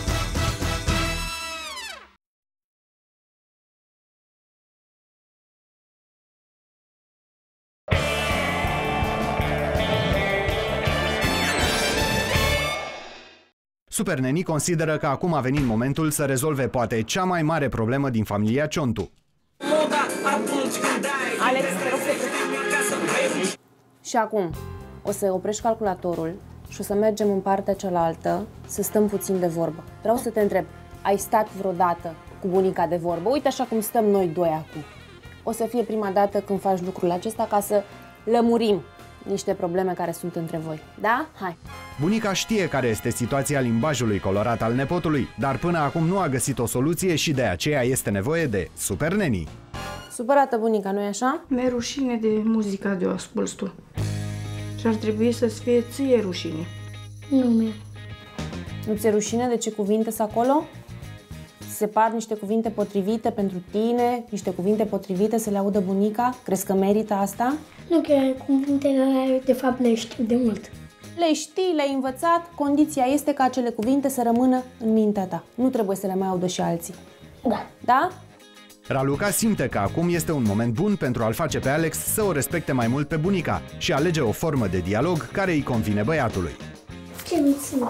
Supernenii consideră că acum a venit momentul să rezolve poate cea mai mare problemă din familia Ciontu. Alex, te rog să... Și acum o să oprești calculatorul și o să mergem în partea cealaltă să stăm puțin de vorbă. Vreau să te întreb, ai stat vreodată cu bunica de vorbă? Uite așa cum stăm noi doi acum. O să fie prima dată când faci lucrul acesta ca să lămurim niște probleme care sunt între voi. Da? Hai! Bunica știe care este situația limbajului colorat al nepotului, dar până acum nu a găsit o soluție și de aceea este nevoie de supernenii. Supărată bunica, nu-i așa? Mi-e rușine de muzica de o ascult tu. Și ar trebui să-ți fie ție rușine. Nu mi-e. Nu ți-e rușine de ce cuvinte sunt acolo? Se par niște cuvinte potrivite pentru tine, niște cuvinte potrivite să le audă bunica? Crezi că merită asta? Nu, că cuvintele alea, de fapt, le știu de mult. Le știi, le-ai învățat, condiția este ca acele cuvinte să rămână în mintea ta. Nu trebuie să le mai audă și alții. Da. Da? Raluca simte că acum este un moment bun pentru a-l face pe Alex să o respecte mai mult pe bunica și alege o formă de dialog care îi convine băiatului. Ce mițin.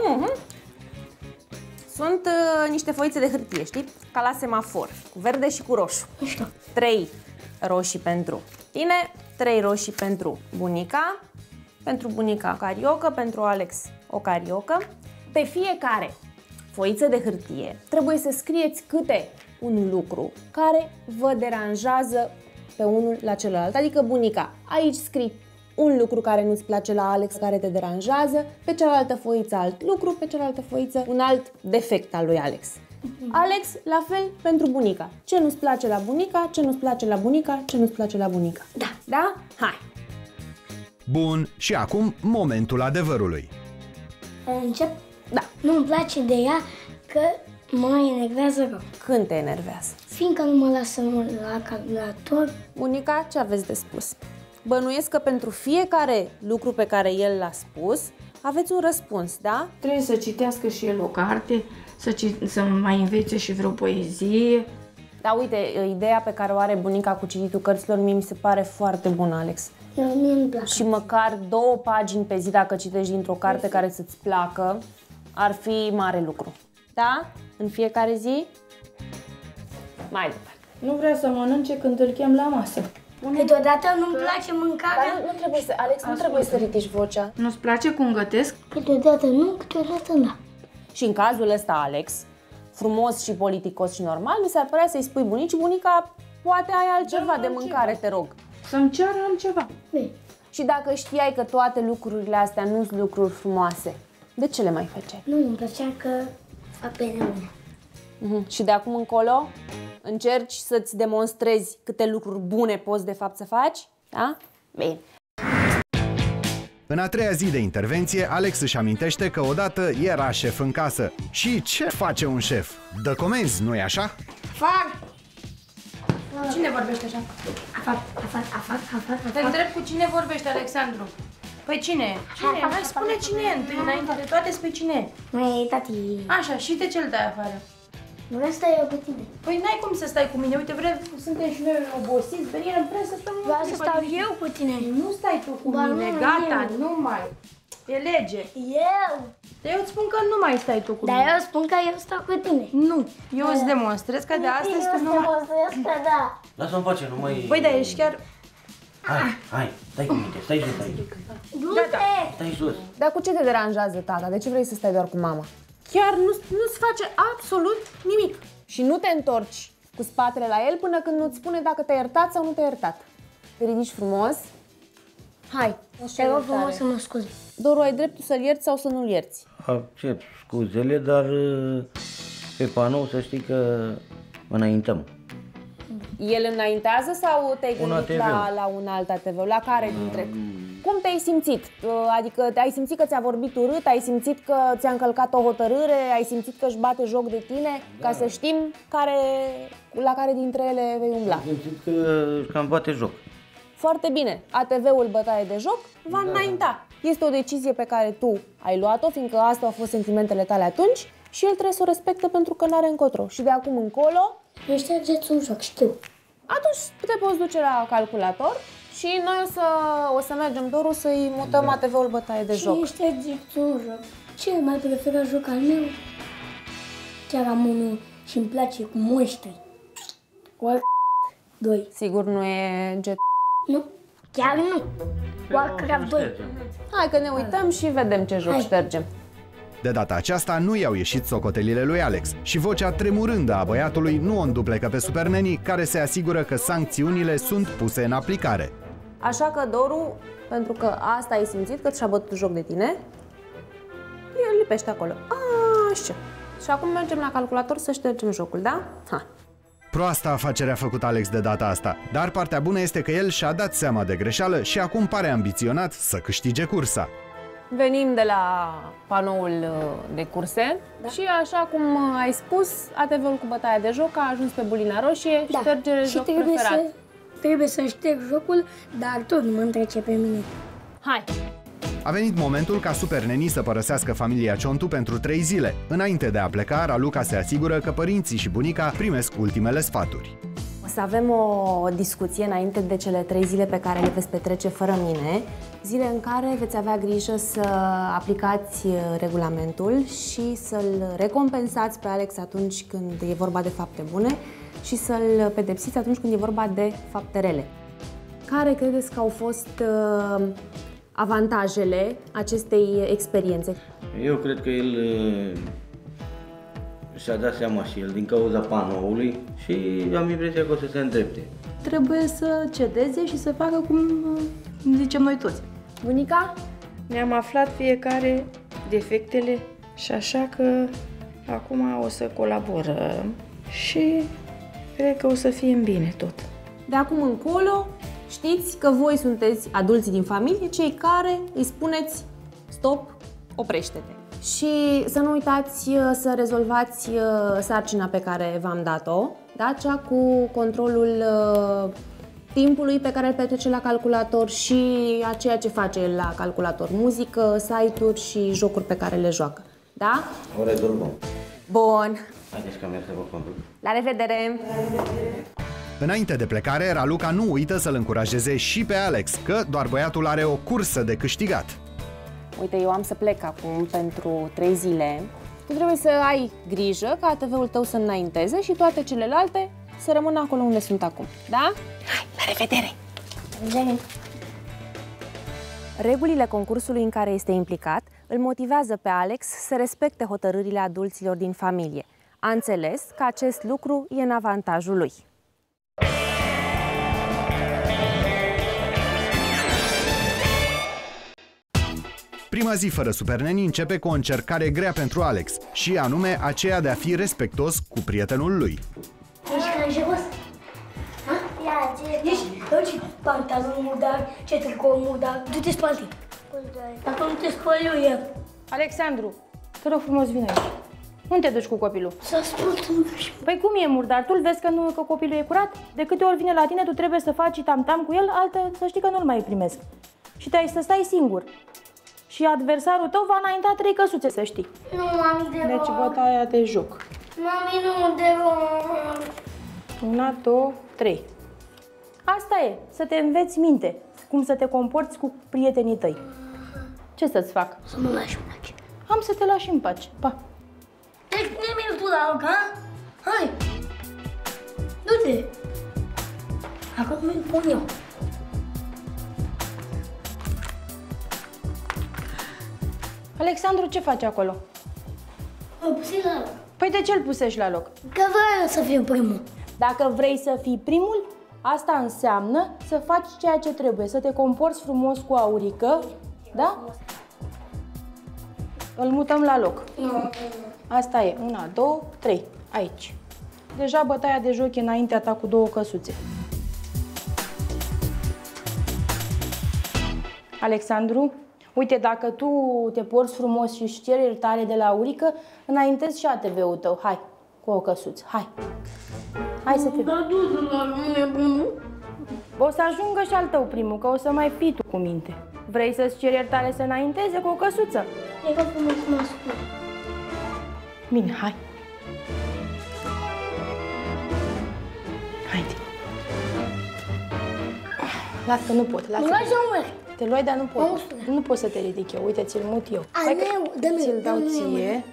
Sunt niște foițe de hârtie, știi? Ca la semafor, cu verde și cu roșu. Nu știu. 3 roșii pentru tine, 3 roșii pentru bunica cariocă, pentru Alex o cariocă. Pe fiecare foiță de hârtie trebuie să scrieți câte un lucru care vă deranjează pe unul la celălalt. Adică bunica, aici scrii un lucru care nu-ți place la Alex, care te deranjează, pe cealaltă foiță alt lucru, pe cealaltă foiță un alt defect al lui Alex. Alex, la fel pentru bunica. Ce nu-ți place la bunica, ce nu-ți place la bunica, ce nu-ți place la bunica. Da. Da? Hai! Bun, și acum momentul adevărului. Încep? Da. Nu-mi place de ea că mă enervează rău. Când te enervează? Fiindcă nu mă lasă la calculator. Bunica, ce aveți de spus? Bănuiesc că pentru fiecare lucru pe care el l-a spus, aveți un răspuns, da? Trebuie să citească și el o carte, să mai învețe și vreo poezie. Da, uite, ideea pe care o are bunica cu cititul cărților mie mi se pare foarte bună, Alex. Mie îmi place. Și măcar 2 pagini pe zi, dacă citești dintr-o carte care să-ți placă, ar fi mare lucru. Da? În fiecare zi? Mai departe. Nu vrea să mănânce când îl chem la masă. Câteodată nu-mi place mâncarea. Dar nu trebuie să, Alex, nu trebuie să ridici vocea. Nu-ți place cum gătesc? Câteodată nu, câteodată da. Și în cazul ăsta, Alex, frumos și politicos și normal, mi s-ar părea să-i spui bunicii, bunica, poate ai altceva de mâncare, te rog. Să-mi ceară altceva. Bine. Și dacă știai că toate lucrurile astea nu sunt lucruri frumoase, de ce le mai făceai? Nu, îmi plăcea că fac pe nebune. Și de acum încolo încerci să-ți demonstrezi câte lucruri bune poți de fapt să faci? Da? Bine. În a treia zi de intervenție, Alex își amintește că odată era șef în casă. Și ce face un șef? Dă comenzi, nu-i așa? Fac! Cine vorbește așa? Te întreb cu cine vorbește, Alexandru. Păi cine? Cine? Hai, spune cine e întâi, înainte de toate spui cine e. Măi, tati, Așa, și de ce îl dai afară? Vreau să stai eu cu tine. Păi n-ai cum să stai cu mine, uite, suntem și noi obosiți, vrem să stăm... Vreau să stau eu cu tine. Nu stai tu cu Ba, mine, nu, gata, eu. nu mai. E lege. Eu. Dar eu îți spun că nu mai stai tu cu Dar mine. eu spun că eu stau cu tine. Nu, eu îți demonstrez că de astăzi tu nu mai... Că da. Lasă-mă face, nu mai... Băi, dar ești chiar... Hai, stai cu minte, stai jos aici. Du-te! Stai jos. Dar cu ce te deranjează, tata? De ce vrei să stai doar cu mama? Chiar nu-ți face absolut nimic. Și nu te întorci cu spatele la el până când nu-ți spune dacă te-a iertat sau nu te-a iertat. Te ridici frumos. Hai. Te rog frumos să mă scuzi. Doru, ai dreptul să-l ierți sau să nu-l ierți. Accept scuzele, dar pe panou să știi că înaintăm. El înaintează sau te-ai Un gândit ATV. la un alt ATV? La care dintre? Cum te-ai simțit? Adică ai simțit că ți-a vorbit urât, ai simțit că ți-a încălcat o hotărâre, ai simțit că își bate joc de tine, ca să știm la care dintre ele vei umbla. Am simțit că cam bate joc. Foarte bine. ATV-ul bătaie de joc va înainta. Este o decizie pe care tu ai luat-o, fiindcă astea au fost sentimentele tale atunci și el trebuie să o respecte pentru că n-are încotro. Și de acum încolo, Nu ștergeți un joc, știu. atunci te poți duce la calculator și noi o să mergem, Doru, să-i mutăm ATV-ul bătaie de joc. Nu ștergeți un joc. Cel mai preferat joc al meu? Chiar am unul și îmi place cu monștri. Warcraft 2. Sigur nu e jet. Nu, chiar nu. Warcraft 2. Hai că ne uităm și vedem ce joc Hai. ștergem. De data aceasta nu i-au ieșit socotelile lui Alex și vocea tremurândă a băiatului nu o înduplecă pe Super Neni, care se asigură că sancțiunile sunt puse în aplicare. Așa că, Doru, pentru că asta ai simțit, că ți-a bătut joc de tine, el lipește acolo. Așa. Și acum mergem la calculator să ștergem jocul, da? Ha. Proasta afacere a făcut Alex de data asta, dar partea bună este că el și-a dat seama de greșeală și acum pare ambiționat să câștige cursa. Venim de la panoul de curse și așa cum ai spus, ATV-ul cu bătaia de joc a ajuns pe bulina roșie, ștergere și joc trebuie preferat. trebuie să șterg jocul, dar tot nu mă întrece pe mine. Hai! A venit momentul ca Super Neni să părăsească familia Ciontu pentru 3 zile. Înainte de a pleca, Raluca se asigură că părinții și bunica primesc ultimele sfaturi. O să avem o discuție înainte de cele 3 zile pe care le veți petrece fără mine, zile în care veți avea grijă să aplicați regulamentul și să-l recompensați pe Alex atunci când e vorba de fapte bune și să-l pedepsiți atunci când e vorba de fapte rele. Care credeți că au fost avantajele acestei experiențe? Eu cred că el și-a dat seama și el din cauza panoului și am impresia că o să se îndrepte. Trebuie să cedeze și să facă cum zicem noi toți. Bunica? Ne-am aflat fiecare defectele și așa că acum o să colaborăm și cred că o să fie bine tot. De acum încolo știți că voi sunteți adulții din familie, cei care îi spuneți stop, oprește-te. Și să nu uitați să rezolvați sarcina pe care v-am dat-o, da? Cea cu controlul timpului pe care îl petrece la calculator și a ceea ce face el la calculator, muzică, site-uri și jocuri pe care le joacă. Da? O rezolvăm. Bun. Haideți că merg să vă conduc. La revedere! Înainte de plecare, Raluca nu uită să-l încurajeze și pe Alex, că doar băiatul are o cursă de câștigat. Uite, eu am să plec acum pentru 3 zile. Tu trebuie să ai grijă ca ATV-ul tău să înainteze și toate celelalte să rămână acolo unde sunt acum. Da? Hai, la revedere! Regulile concursului în care este implicat îl motivează pe Alex să respecte hotărârile adulților din familie. A înțeles că acest lucru e în avantajul lui. Prima zi fără Super Neni începe cu o încercare grea pentru Alex, și anume aceea de a fi respectos cu prietenul lui. Ești canjeros? Ha? Ia, ce pantalon murdar, ce tricou murdar, du-te spalti. Dacă nu te spăl eu, ia. Alexandru, te rog frumos, vine aici. Unde te duci cu copilul? S-a spălat în duș. Păi cum e murdar? Tu-l vezi că copilul e curat? De câte ori vine la tine, tu trebuie să faci tam-tam cu el, altă să știi că nu-l mai primesc. Și să stai singur. Și adversarul tău va înainta 3 căsuțe, să știi. Nu am de Deci bătaia de joc. Mami, nu te rog. 1, 2, 3. Asta e, să te înveți minte, cum să te comporți cu prietenii tăi. Ce să-ți fac? Să mă lași în pace. Am să te lași în pace. Pa! Deci nimeni tu la loc, ha? Hai! Du-te! Acum mi-l pun eu. Alexandru, ce faci acolo? Mă puse la loc. Păi de ce îl pusești la loc? Că vreau să fiu primul. Dacă vrei să fii primul, asta înseamnă să faci ceea ce trebuie, să te comporți frumos cu Aurică, da? Îl mutăm la loc. Asta e, 1, 2, 3, aici. Deja bătaia de joc e înaintea ta cu 2 căsuțe. Alexandru, uite, dacă tu te porți frumos și își ceri iertare de la Aurică, înaintezi și ATV-ul tău. Hai, cu o căsuță, hai. Hai să te... Dar du-te la mine primul. O să ajungă și al tău primul, că o să mai fii tu cu minte. Vrei să-ți ceri iertare să înainteze cu o căsuță? E că frumos mă ascult. Bine, hai. Haide. Las că nu pot, lasă. Mă lași să merg. Te luai, dar nu pot. Auzi. Nu pot să te ridic eu. Uite, ți-l mut eu. Al Hai că meu, dă-mi, ți-l dau dă-mi, ție.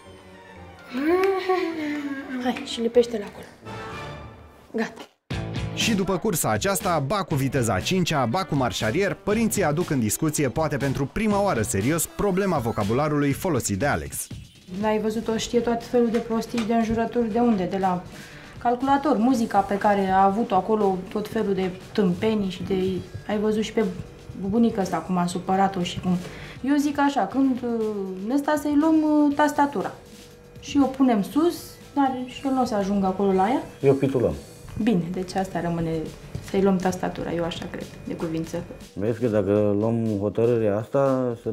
Hai, și lipește-l acolo. Gata. Și după cursa aceasta, ba cu viteza a 5-a, ba cu marșarier, părinții aduc în discuție, poate pentru prima oară serios, problema vocabularului folosit de Alex. Ai văzut-o, știe tot felul de prostii de înjurături de unde? De la calculator, muzica pe care a avut-o acolo, tot felul de tâmpenii și de... Ai văzut și pe bubunica asta cum a supărat-o și cum... Eu zic așa, când ăsta să-i luăm tastatura și o punem sus, dar și el nu o să ajungă acolo la ea. Eu pitulăm. Bine, deci asta rămâne, să-i luăm tastatura, eu așa cred, de cuvință. Vezi că dacă luăm hotărârea asta, să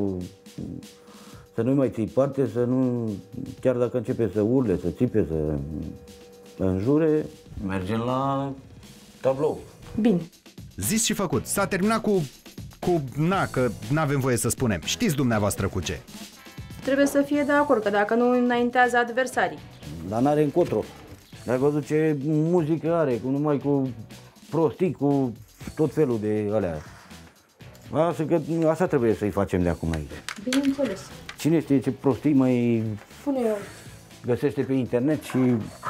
nu-i mai ții parte, să nu, chiar dacă începe să urle, să țipe, să înjure, mergem la tablou. Bine. Zis și făcut, s-a terminat că n-avem voie să spunem. Știți dumneavoastră cu ce. Trebuie să fie de acord, că dacă nu înaintează adversarii. Dar n-are încotro. Ai văzut ce muzică are, numai cu prostii, cu tot felul de alea. Așa trebuie să-i facem de acum aici. Bineînțeles. Cine știe ce prostii mai Pune eu. găsește pe internet și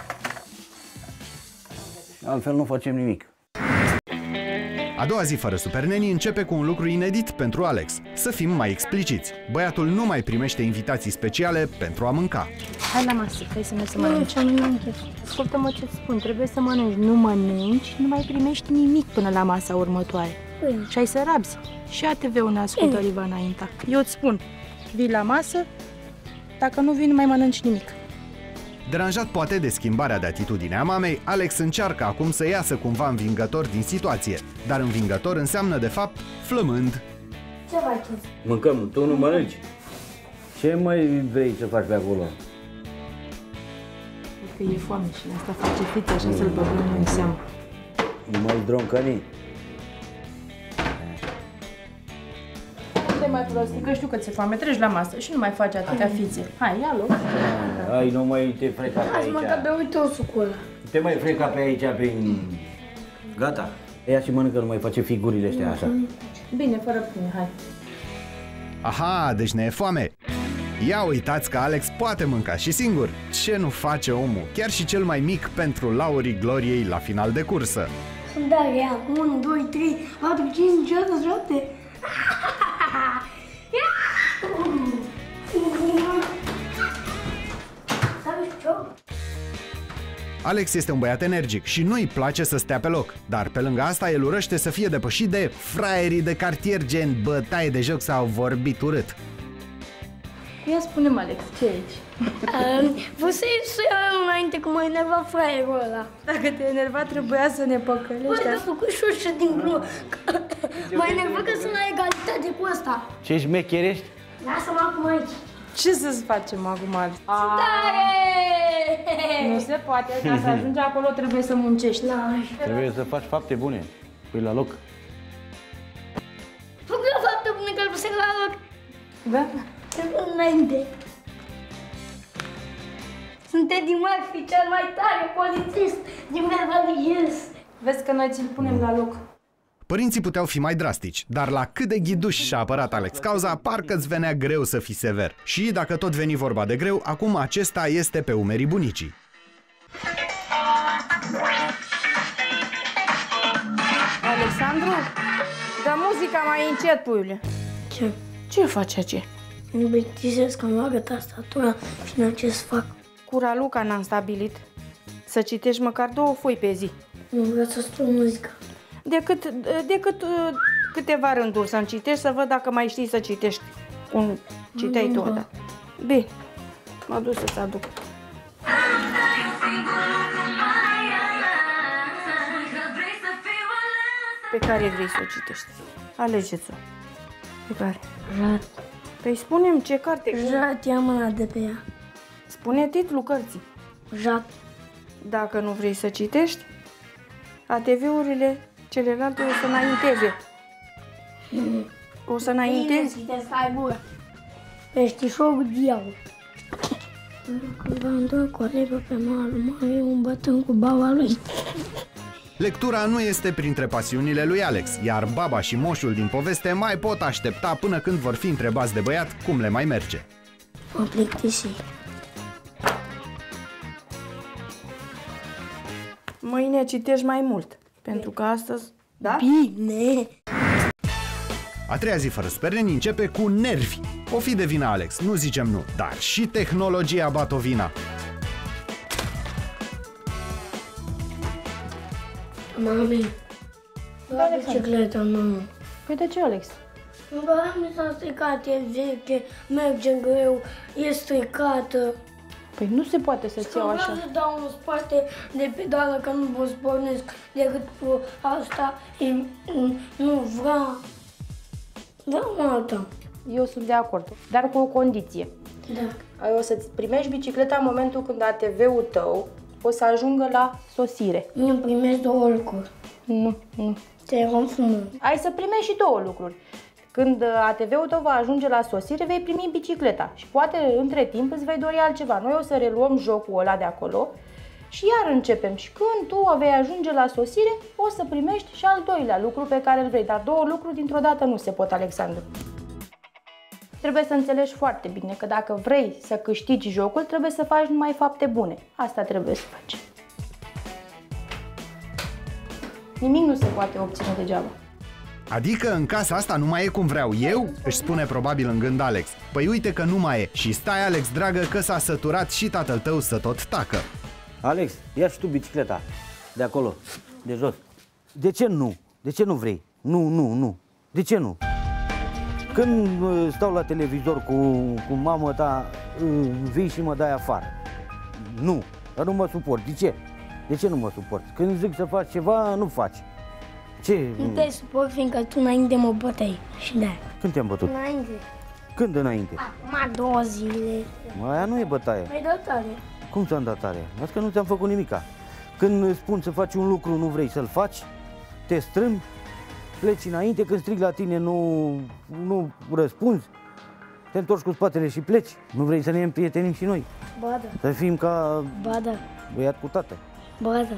altfel nu facem nimic. A doua zi fără superneni începe cu un lucru inedit pentru Alex. Să fim mai expliciți. Băiatul nu mai primește invitații speciale pentru a mânca. Hai la masă, hai să mergi să Nu, mănânci. nu am chef. Ascultă-mă ce-ți spun, trebuie să mănânci. Nu mănânci, nu mai primești nimic până la masa următoare. Bine. Și ai să rabzi. Și ATV-ul ne ascultă riva înaintea. Eu îți spun, vii la masă, dacă nu vii, nu mai mănânci nimic. Deranjat poate de schimbarea de atitudine a mamei, Alex încearcă acum să iasă cumva învingător din situație. Dar învingător înseamnă, de fapt, flămând. Ce faci? Mâncăm, tu nu mănânci? Ce mai vrei să faci pe acolo? Că e foame și asta face frită, așa să-l băgăm noi în seamă. Nu mai zdroncăni? Nu te mai prosti, că știu că ți-e foame, treci la masă și nu mai faci atâtea fițe. Hai, ia loc. Ai, nu mai te freca pe Azi mâncat aici. de uite o suculă. Te mai freca pe aici, pe... Gata. Ia și mănâncă, nu mai face figurile astea așa. Bine, fără pâine, hai. Aha, deci ne e foame. Ia uitați că Alex poate mânca și singur. Ce nu face omul, chiar și cel mai mic, pentru laurii gloriei la final de cursă. Da, ia. 1, 2, 3, 4, 5, 6, 7. Alex este un băiat energic și nu-i place să stea pe loc, dar pe lângă asta el urăște să fie depășit de fraierii de cartier gen bătaie de joc sau vorbit urât. Ia spune-mi, Alex, ce e aici? Vreau să iau înainte că mă enerva fraierul ăla. Dacă te enerva, trebuia să ne Băi, păcălești. a făcut și ușă din glumă. Mă enerva că sunt la egalitate cu ăsta. Ce șmecherești? Lasă-mă acum aici. Ce să-ți facem acum, Alex? Tare! Nu se poate, ca să ajungi acolo trebuie să muncești. Trebuie să faci fapte bune. Pui la loc. Făcut o faptă bună că îl pusem la loc. Da? Trebuie înainte. Sunt Eddie Murphy, cel mai tare polițist din Beverly Hills. Vezi că noi ți-l punem la loc. Părinții puteau fi mai drastici, dar la cât de ghiduș și-a apărat Alex cauza, parcă îți venea greu să fii sever. Și dacă tot veni vorba de greu, acum acesta este pe umerii bunicii. Alexandru, dă muzica mai încet, puiule. Ce? Ce faci aici? Îmi plictisesc că îmi bagă tastatura și n-am ce să fac. Cu Raluca n-am stabilit. Să citești măcar 2 foi pe zi. Nu vreau să spun muzica. Decât câteva rânduri să-mi citești, să văd dacă mai știi să citești cum citeai tu odată. Bine, mă duc să-ți aduc. Pe care vrei să o citești? Alegeți-o. Pe care? Jat. Păi spune-mi ce carte. Jat, ia mâna de pe ea. Spune titlul cărții. Jat. Dacă nu vrei să citești, ATV-urile celelalte o să înainteze. O să înaintezi? Citesc, hai gura. Peștișorul diavol. Cândva îndoi cu alegă pe malul mare, un bătân cu baba lui. Lectura nu este printre pasiunile lui Alex, iar baba și moșul din poveste mai pot aștepta până când vor fi întrebați de băiat cum le mai merge. Mă plictisi. Mâine citești mai mult, pentru că astăzi... Da? Bine! A treia zi fără spereni începe cu nervi. O fi de vină Alex, nu zicem nu, dar și tehnologia bat o vina. Mami, la bicicleta, nu. Păi de ce, Alex? Bă, mi s-a stricat, e veche, merge greu, e stricată. Păi nu se poate să-ți iau așa. Vreau să dau în spate de pedală, că nu pot să pornesc decât cu asta. Nu vreau. Vreau alta. Eu sunt de acord, dar cu o condiție. Da. O să-ți primești bicicleta în momentul când ATV-ul tău o să ajungă la sosire. Îmi primesc 2 lucruri. Nu. Te rog frumos. Ai să primești și 2 lucruri. Când ATV-ul tău va ajunge la sosire, vei primi bicicleta și poate între timp îți vei dori altceva. Noi o să reluăm jocul ăla de acolo și iar începem. Și când tu vei ajunge la sosire, o să primești și al 2-lea lucru pe care îl vrei. Dar 2 lucruri dintr-o dată nu se pot, Alexandru. Trebuie să înțelegi foarte bine că dacă vrei să câștigi jocul, trebuie să faci numai fapte bune. Asta trebuie să faci. Nimic nu se poate obține degeaba. Adică în casa asta nu mai e cum vreau eu? Își spune probabil în gând Alex. Păi uite că nu mai e. Și stai, Alex, dragă, că s-a săturat și tatăl tău să tot tacă. Alex, ia și tu bicicleta de acolo, de jos. De ce nu? De ce nu vrei? Nu. De ce nu? Când stau la televizor cu mama ta, vii și mă dai afară. Nu, dar nu mă suport. De ce? De ce nu mă suport? Când zic să faci ceva, nu faci. Ce? Nu te suport, fiindcă tu înainte mă băteai și de-aia. Când te-am bătut? Înainte. Când înainte? Acum 2 zile. Aia nu e bătaie. Mai dă tare. Cum ți-am dat tare? Asta că nu ți-am făcut nimica. Când spun să faci un lucru, nu vrei să-l faci, te strâmbi, pleci înainte, când strig la tine nu răspunzi, te întorci cu spatele și pleci. Nu vrei să ne împrietenim și noi? Ba da. Să fim ca Ba da. băiat cu tată. Ba da.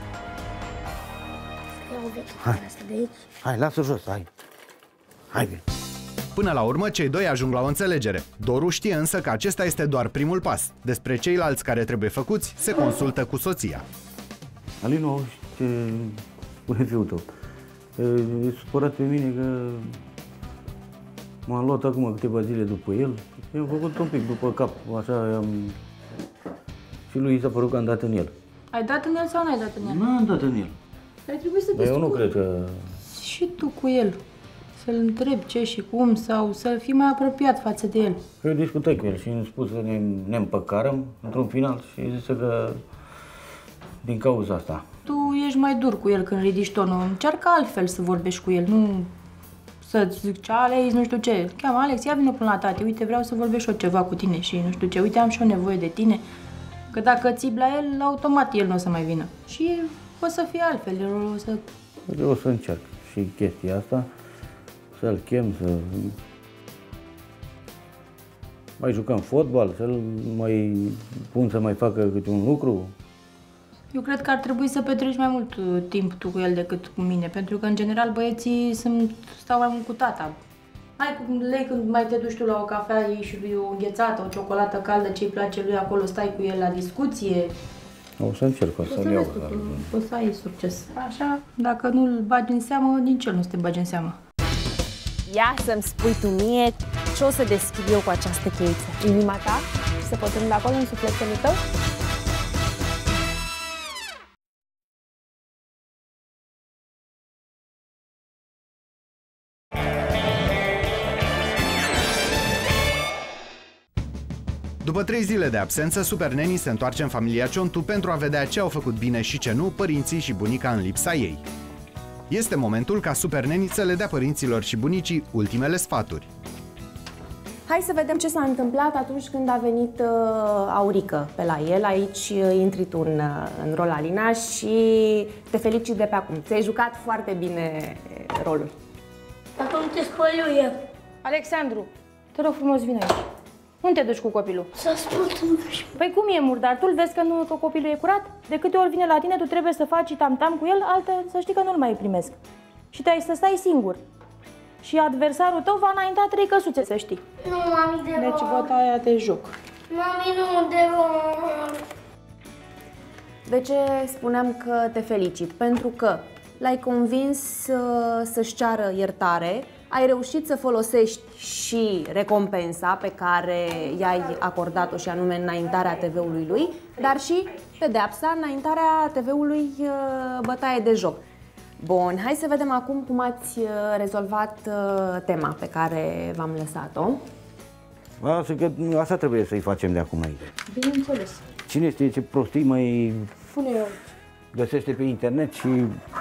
Hai, lasă jos, hai bine. Până la urmă, cei doi ajung la o înțelegere. Doru știe însă că acesta este doar primul pas. Despre ceilalți care trebuie făcuți, se consultă cu soția. Alino, ce spune fiul tău? E supărat pe mine că m-am luat acum câteva zile după el. I-am făcut un pic după cap, așa și lui i s-a părut că am dat în el. Ai dat în el sau n-ai dat în el? N-am dat în el. Ar trebui să Dar eu nu cred că... și tu cu el. Să-l întrebi ce și cum sau să fii mai apropiat față de el. Eu discutai cu el și îmi spus că ne împăcarăm într-un final și zice că din cauza asta. Tu ești mai dur cu el când ridici tonul. Încearcă altfel să vorbești cu el, nu să-ți zic ce Alex, nu știu ce. Cheamă Alex, ia vină până la tati, uite vreau să vorbesc și eu ceva cu tine și nu știu ce, uite am și eu nevoie de tine. Că dacă ții la el, automat el nu o să mai vină. Și o să fie altfel, el o să... Eu o să încerc și chestia asta, să-l chem, mai jucăm fotbal, să-l mai pun să mai facă câte un lucru. Eu cred că ar trebui să petreci mai mult timp tu cu el decât cu mine, pentru că, în general, băieții stau mai mult cu tata. Hai cu lei când mai te duci tu la o cafea, iei și lui o înghețată, o ciocolată caldă, ce-i place lui acolo, stai cu el la discuție. O să încerc, o să-l iau. O să ai succes. Așa, dacă nu-l bagi în seamă, nici el nu te bagi în seamă. Ia să-mi spui tu mie ce o să deschid eu cu această cheiță. Inima ta? Să pătrund acolo în sufletul tău? După 3 zile de absență, Super Neni se întoarce în familia Ciontu pentru a vedea ce au făcut bine și ce nu părinții și bunica în lipsa ei. Este momentul ca Super Neni să le dea părinților și bunicii ultimele sfaturi. Hai să vedem ce s-a întâmplat atunci când a venit Aurică pe la el. Aici intri tu în rol, Alina, și te felicit de pe acum. Ți-ai jucat foarte bine rolul. Dacă nu te spăl eu. Alexandru, te rog frumos, vino aici. Unde te duci cu copilul? S-a spus în duș. Păi cum e, murdar? Tu vezi că copilul e curat? De câte ori vine la tine, tu trebuie să faci tam-tam cu el, alte să știi că nu-l mai primesc. Și să stai singur. Și adversarul tău va înainta 3 căsuțe, să știi. Nu, mami, de Deci bătaia de joc. Mami, nu, de De ce spuneam că te felicit? Pentru că l-ai convins să-și ceară iertare, ai reușit să folosești și recompensa pe care i-ai acordat-o, și anume înaintarea TV-ului lui, dar și pedeapsa, înaintarea TV-ului bătaie de joc. Bun, hai să vedem acum cum ați rezolvat tema pe care v-am lăsat-o. Asta trebuie să-i facem de acum înainte. Bineînțeles. Cine știe ce prostii mai Pune eu. găsește pe internet și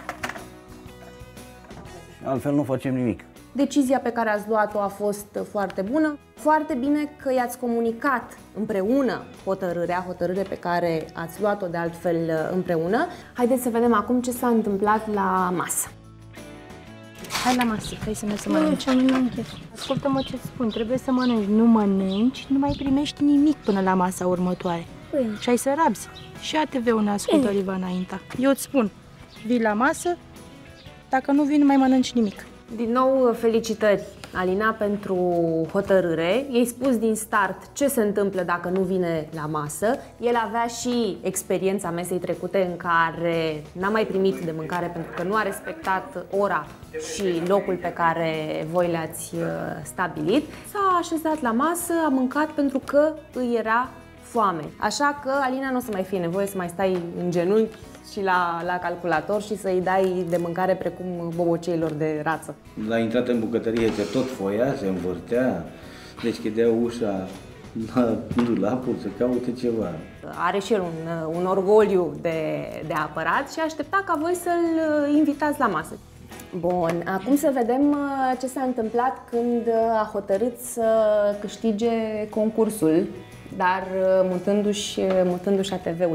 altfel nu facem nimic. Decizia pe care ați luat-o a fost foarte bună. Foarte bine că i-ați comunicat împreună hotărâre pe care ați luat-o de altfel împreună. Haideți să vedem acum ce s-a întâmplat la masă. Hai la masă, hai să mergi să mănânci. Ascultă-mă ce-ți spun, trebuie să mănânci. Nu mănânci, nu mai primești nimic până la masa următoare. Și ai să rabzi. Și ATV-ul ne ascultă, va înainta. Eu îți spun, vii la masă, dacă nu vii, nu mai mănânci nimic. Din nou, felicitări, Alina, pentru hotărâre. I-ai spus din start ce se întâmplă dacă nu vine la masă. El avea și experiența mesei trecute în care n-a mai primit de mâncare pentru că nu a respectat ora și locul pe care voi le-ați stabilit. S-a așezat la masă, a mâncat pentru că îi era foame. Așa că, Alina, nu o să mai fie nevoie să mai stai în genunchi și la calculator și să-i dai de mâncare precum boboceilor de rață. La intrat în bucătărie că tot foia, se învârtea, deschidea ușa la dulapul să caute ceva. Are și el un orgoliu de apărat și aștepta ca voi să-l invitați la masă. Bun, acum să vedem ce s-a întâmplat când a hotărât să câștige concursul, dar mutându-și ATV-ul.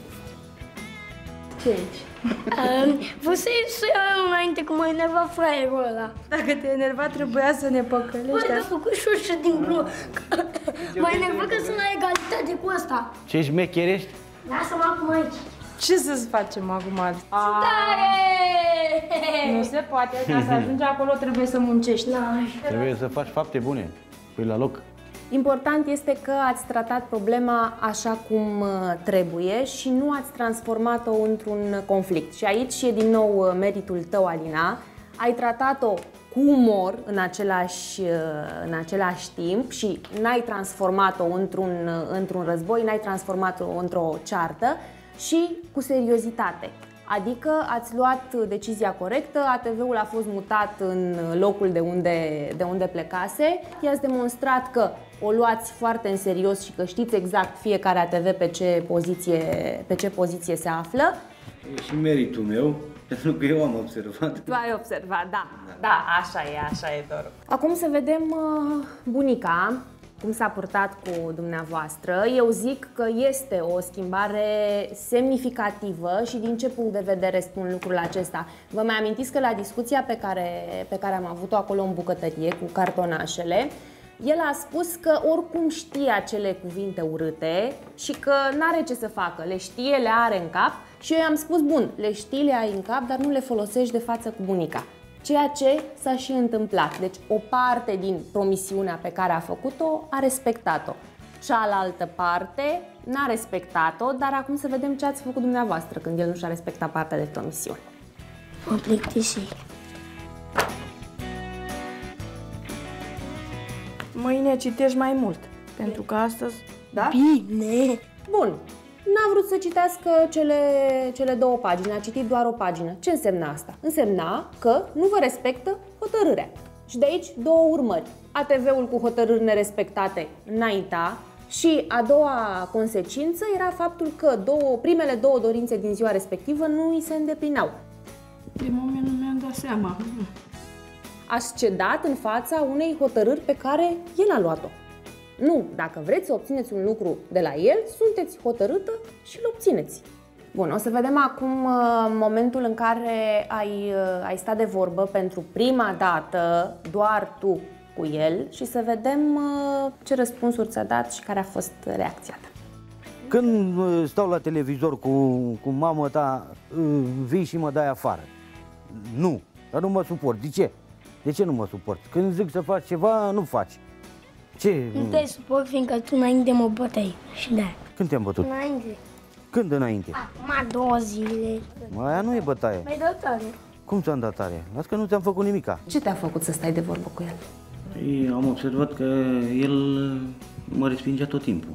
Ce aici? Vreau să iau înainte că mă enerva fraierul ăla. Dacă te enerva, trebuia să ne Băi, păcălești. a făcut șușă din glumă. Mă enerva că sunt la egalitate cu ăsta. Ce șmecherești? Lasă-mă acum aici. Ce să-ți facem acum? Tare! Nu se poate, ca să ajungi acolo trebuie să muncești. Trebuie să faci fapte bune. Pui la loc. Important este că ați tratat problema așa cum trebuie și nu ați transformat-o într-un conflict. Și aici e din nou meritul tău, Alina. Ai tratat-o cu umor în același timp și n-ai transformat-o într-un război, n-ai transformat-o într-o ceartă și cu seriozitate. Adică ați luat decizia corectă, ATV-ul a fost mutat în locul de unde plecase, i-ați demonstrat că o luați foarte în serios și că știți exact fiecare ATV pe ce poziție se află. E și meritul meu, pentru că eu am observat. Tu ai observat, da. Da, așa e, Doru. Acum să vedem bunica, cum s-a purtat cu dumneavoastră. Eu zic că este o schimbare semnificativă și din ce punct de vedere spun lucrul acesta? Vă mai amintiți că la discuția pe care am avut-o acolo în bucătărie cu cartonașele, El a spus că oricum știe acele cuvinte urâte și că n-are ce să facă, le știe, le are în cap și eu i-am spus, bun, le știi, le ai în cap, dar nu le folosești de față cu bunica. Ceea ce s-a și întâmplat. Deci o parte din promisiunea pe care a făcut-o a respectat-o. Cealaltă parte n-a respectat-o, dar acum să vedem ce ați făcut dumneavoastră când el nu și-a respectat partea de promisiune. Mă plictisi. Mâine citești mai mult, pentru că astăzi... Da? Bine! Bun, n-a vrut să citească cele 2 pagini, a citit doar o pagină. Ce însemna asta? Însemna că nu vă respectă hotărârea. Și de aici 2 urmări. ATV-ul cu hotărâri nerespectate înainta și a doua consecință era faptul că primele 2 dorințe din ziua respectivă nu îi se îndeplineau. De moment nu mi-am dat seama. Ați cedat în fața unei hotărâri pe care el a luat-o. Nu, dacă vreți să obțineți un lucru de la el, sunteți hotărâtă și îl obțineți. Bun, o să vedem acum momentul în care ai stat de vorbă pentru prima dată, doar tu cu el, și să vedem ce răspunsuri ți-a dat și care a fost reacția ta. Când stau la televizor cu mama ta, vii și mă dai afară. Nu, dar nu mă suport. De ce? De ce nu mă suport? Când zic să faci ceva, nu faci. Ce? Nu te suport, fiindcă tu înainte mă băteai și de-aia. Când te-am bătut? Înainte. Când înainte? Acum 2 zile. Aia nu e bătaie. Mai dă tare. Cum ți-am dat tare? Las că nu ți-am făcut nimica. Ce te-a făcut să stai de vorbă cu el? Păi, am observat că el mă respingea tot timpul.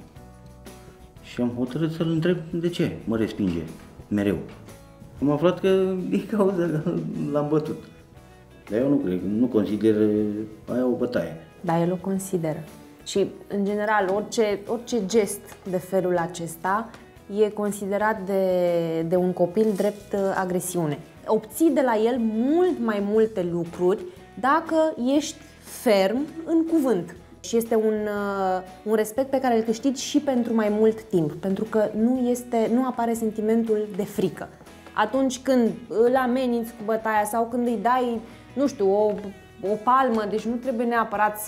Și am hotărât să-l întreb de ce mă respinge mereu. Am aflat că din cauza că l-am bătut. Dar eu nu cred, nu consider aia o bătaie. Da, el o consideră. Și, în general, orice gest de felul acesta e considerat de un copil drept agresiune. Obții de la el mult mai multe lucruri dacă ești ferm în cuvânt. Și este un respect pe care îl câștigi și pentru mai mult timp, pentru că nu apare sentimentul de frică. Atunci când îl ameninți cu bătaia sau când îi dai, nu știu, o palmă, deci nu trebuie neapărat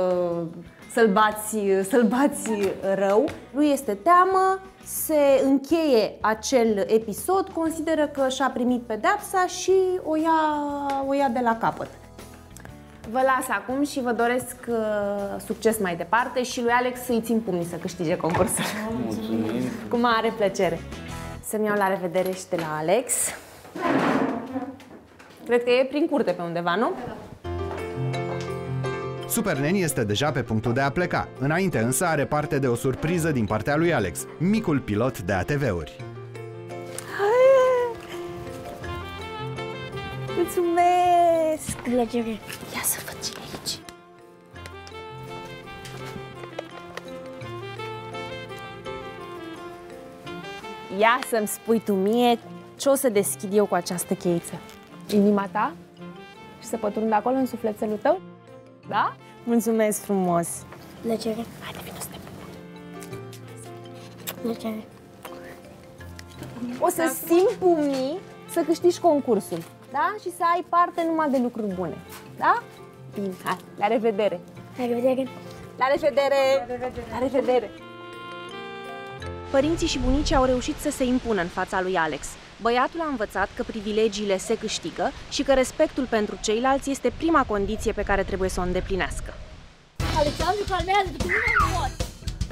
să-l bați rău, nu este teamă, se încheie acel episod, consideră că și-a primit pedeapsa și o ia de la capăt. Vă las acum și vă doresc succes mai departe și lui Alex să-i țin pumnii să câștige concursul. Mulțumim! Cu mare plăcere! Să-mi iau la revedere și de la Alex. Cred că e prin curte pe undeva, nu? Super Neni este deja pe punctul de a pleca. Înainte însă are parte de o surpriză din partea lui Alex, micul pilot de ATV-uri. Mulțumesc! Plăcere. Ia să văd ce e aici. Ia să-mi spui tu mie ce o să deschid eu cu această cheiță. Inima ta? Și să pătrund acolo în sufletelul tău? Da? Mulțumesc frumos! Plăcere. Haide, vină să te Plăcere. O să simți pumnii să câștigi concursul, da? Și să ai parte numai de lucruri bune, da? Bine, hai, la revedere! La revedere. La revedere! La revedere! Părinții și bunicii au reușit să se impună în fața lui Alex. Băiatul a învățat că privilegiile se câștigă și că respectul pentru ceilalți este prima condiție pe care trebuie să o îndeplinească. Alexandru, calmează, că tu nu mai poți.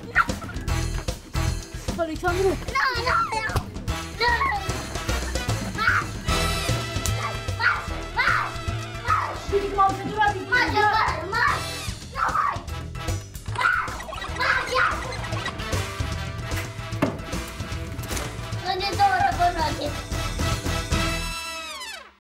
Alexandru! Știi cum au făcut la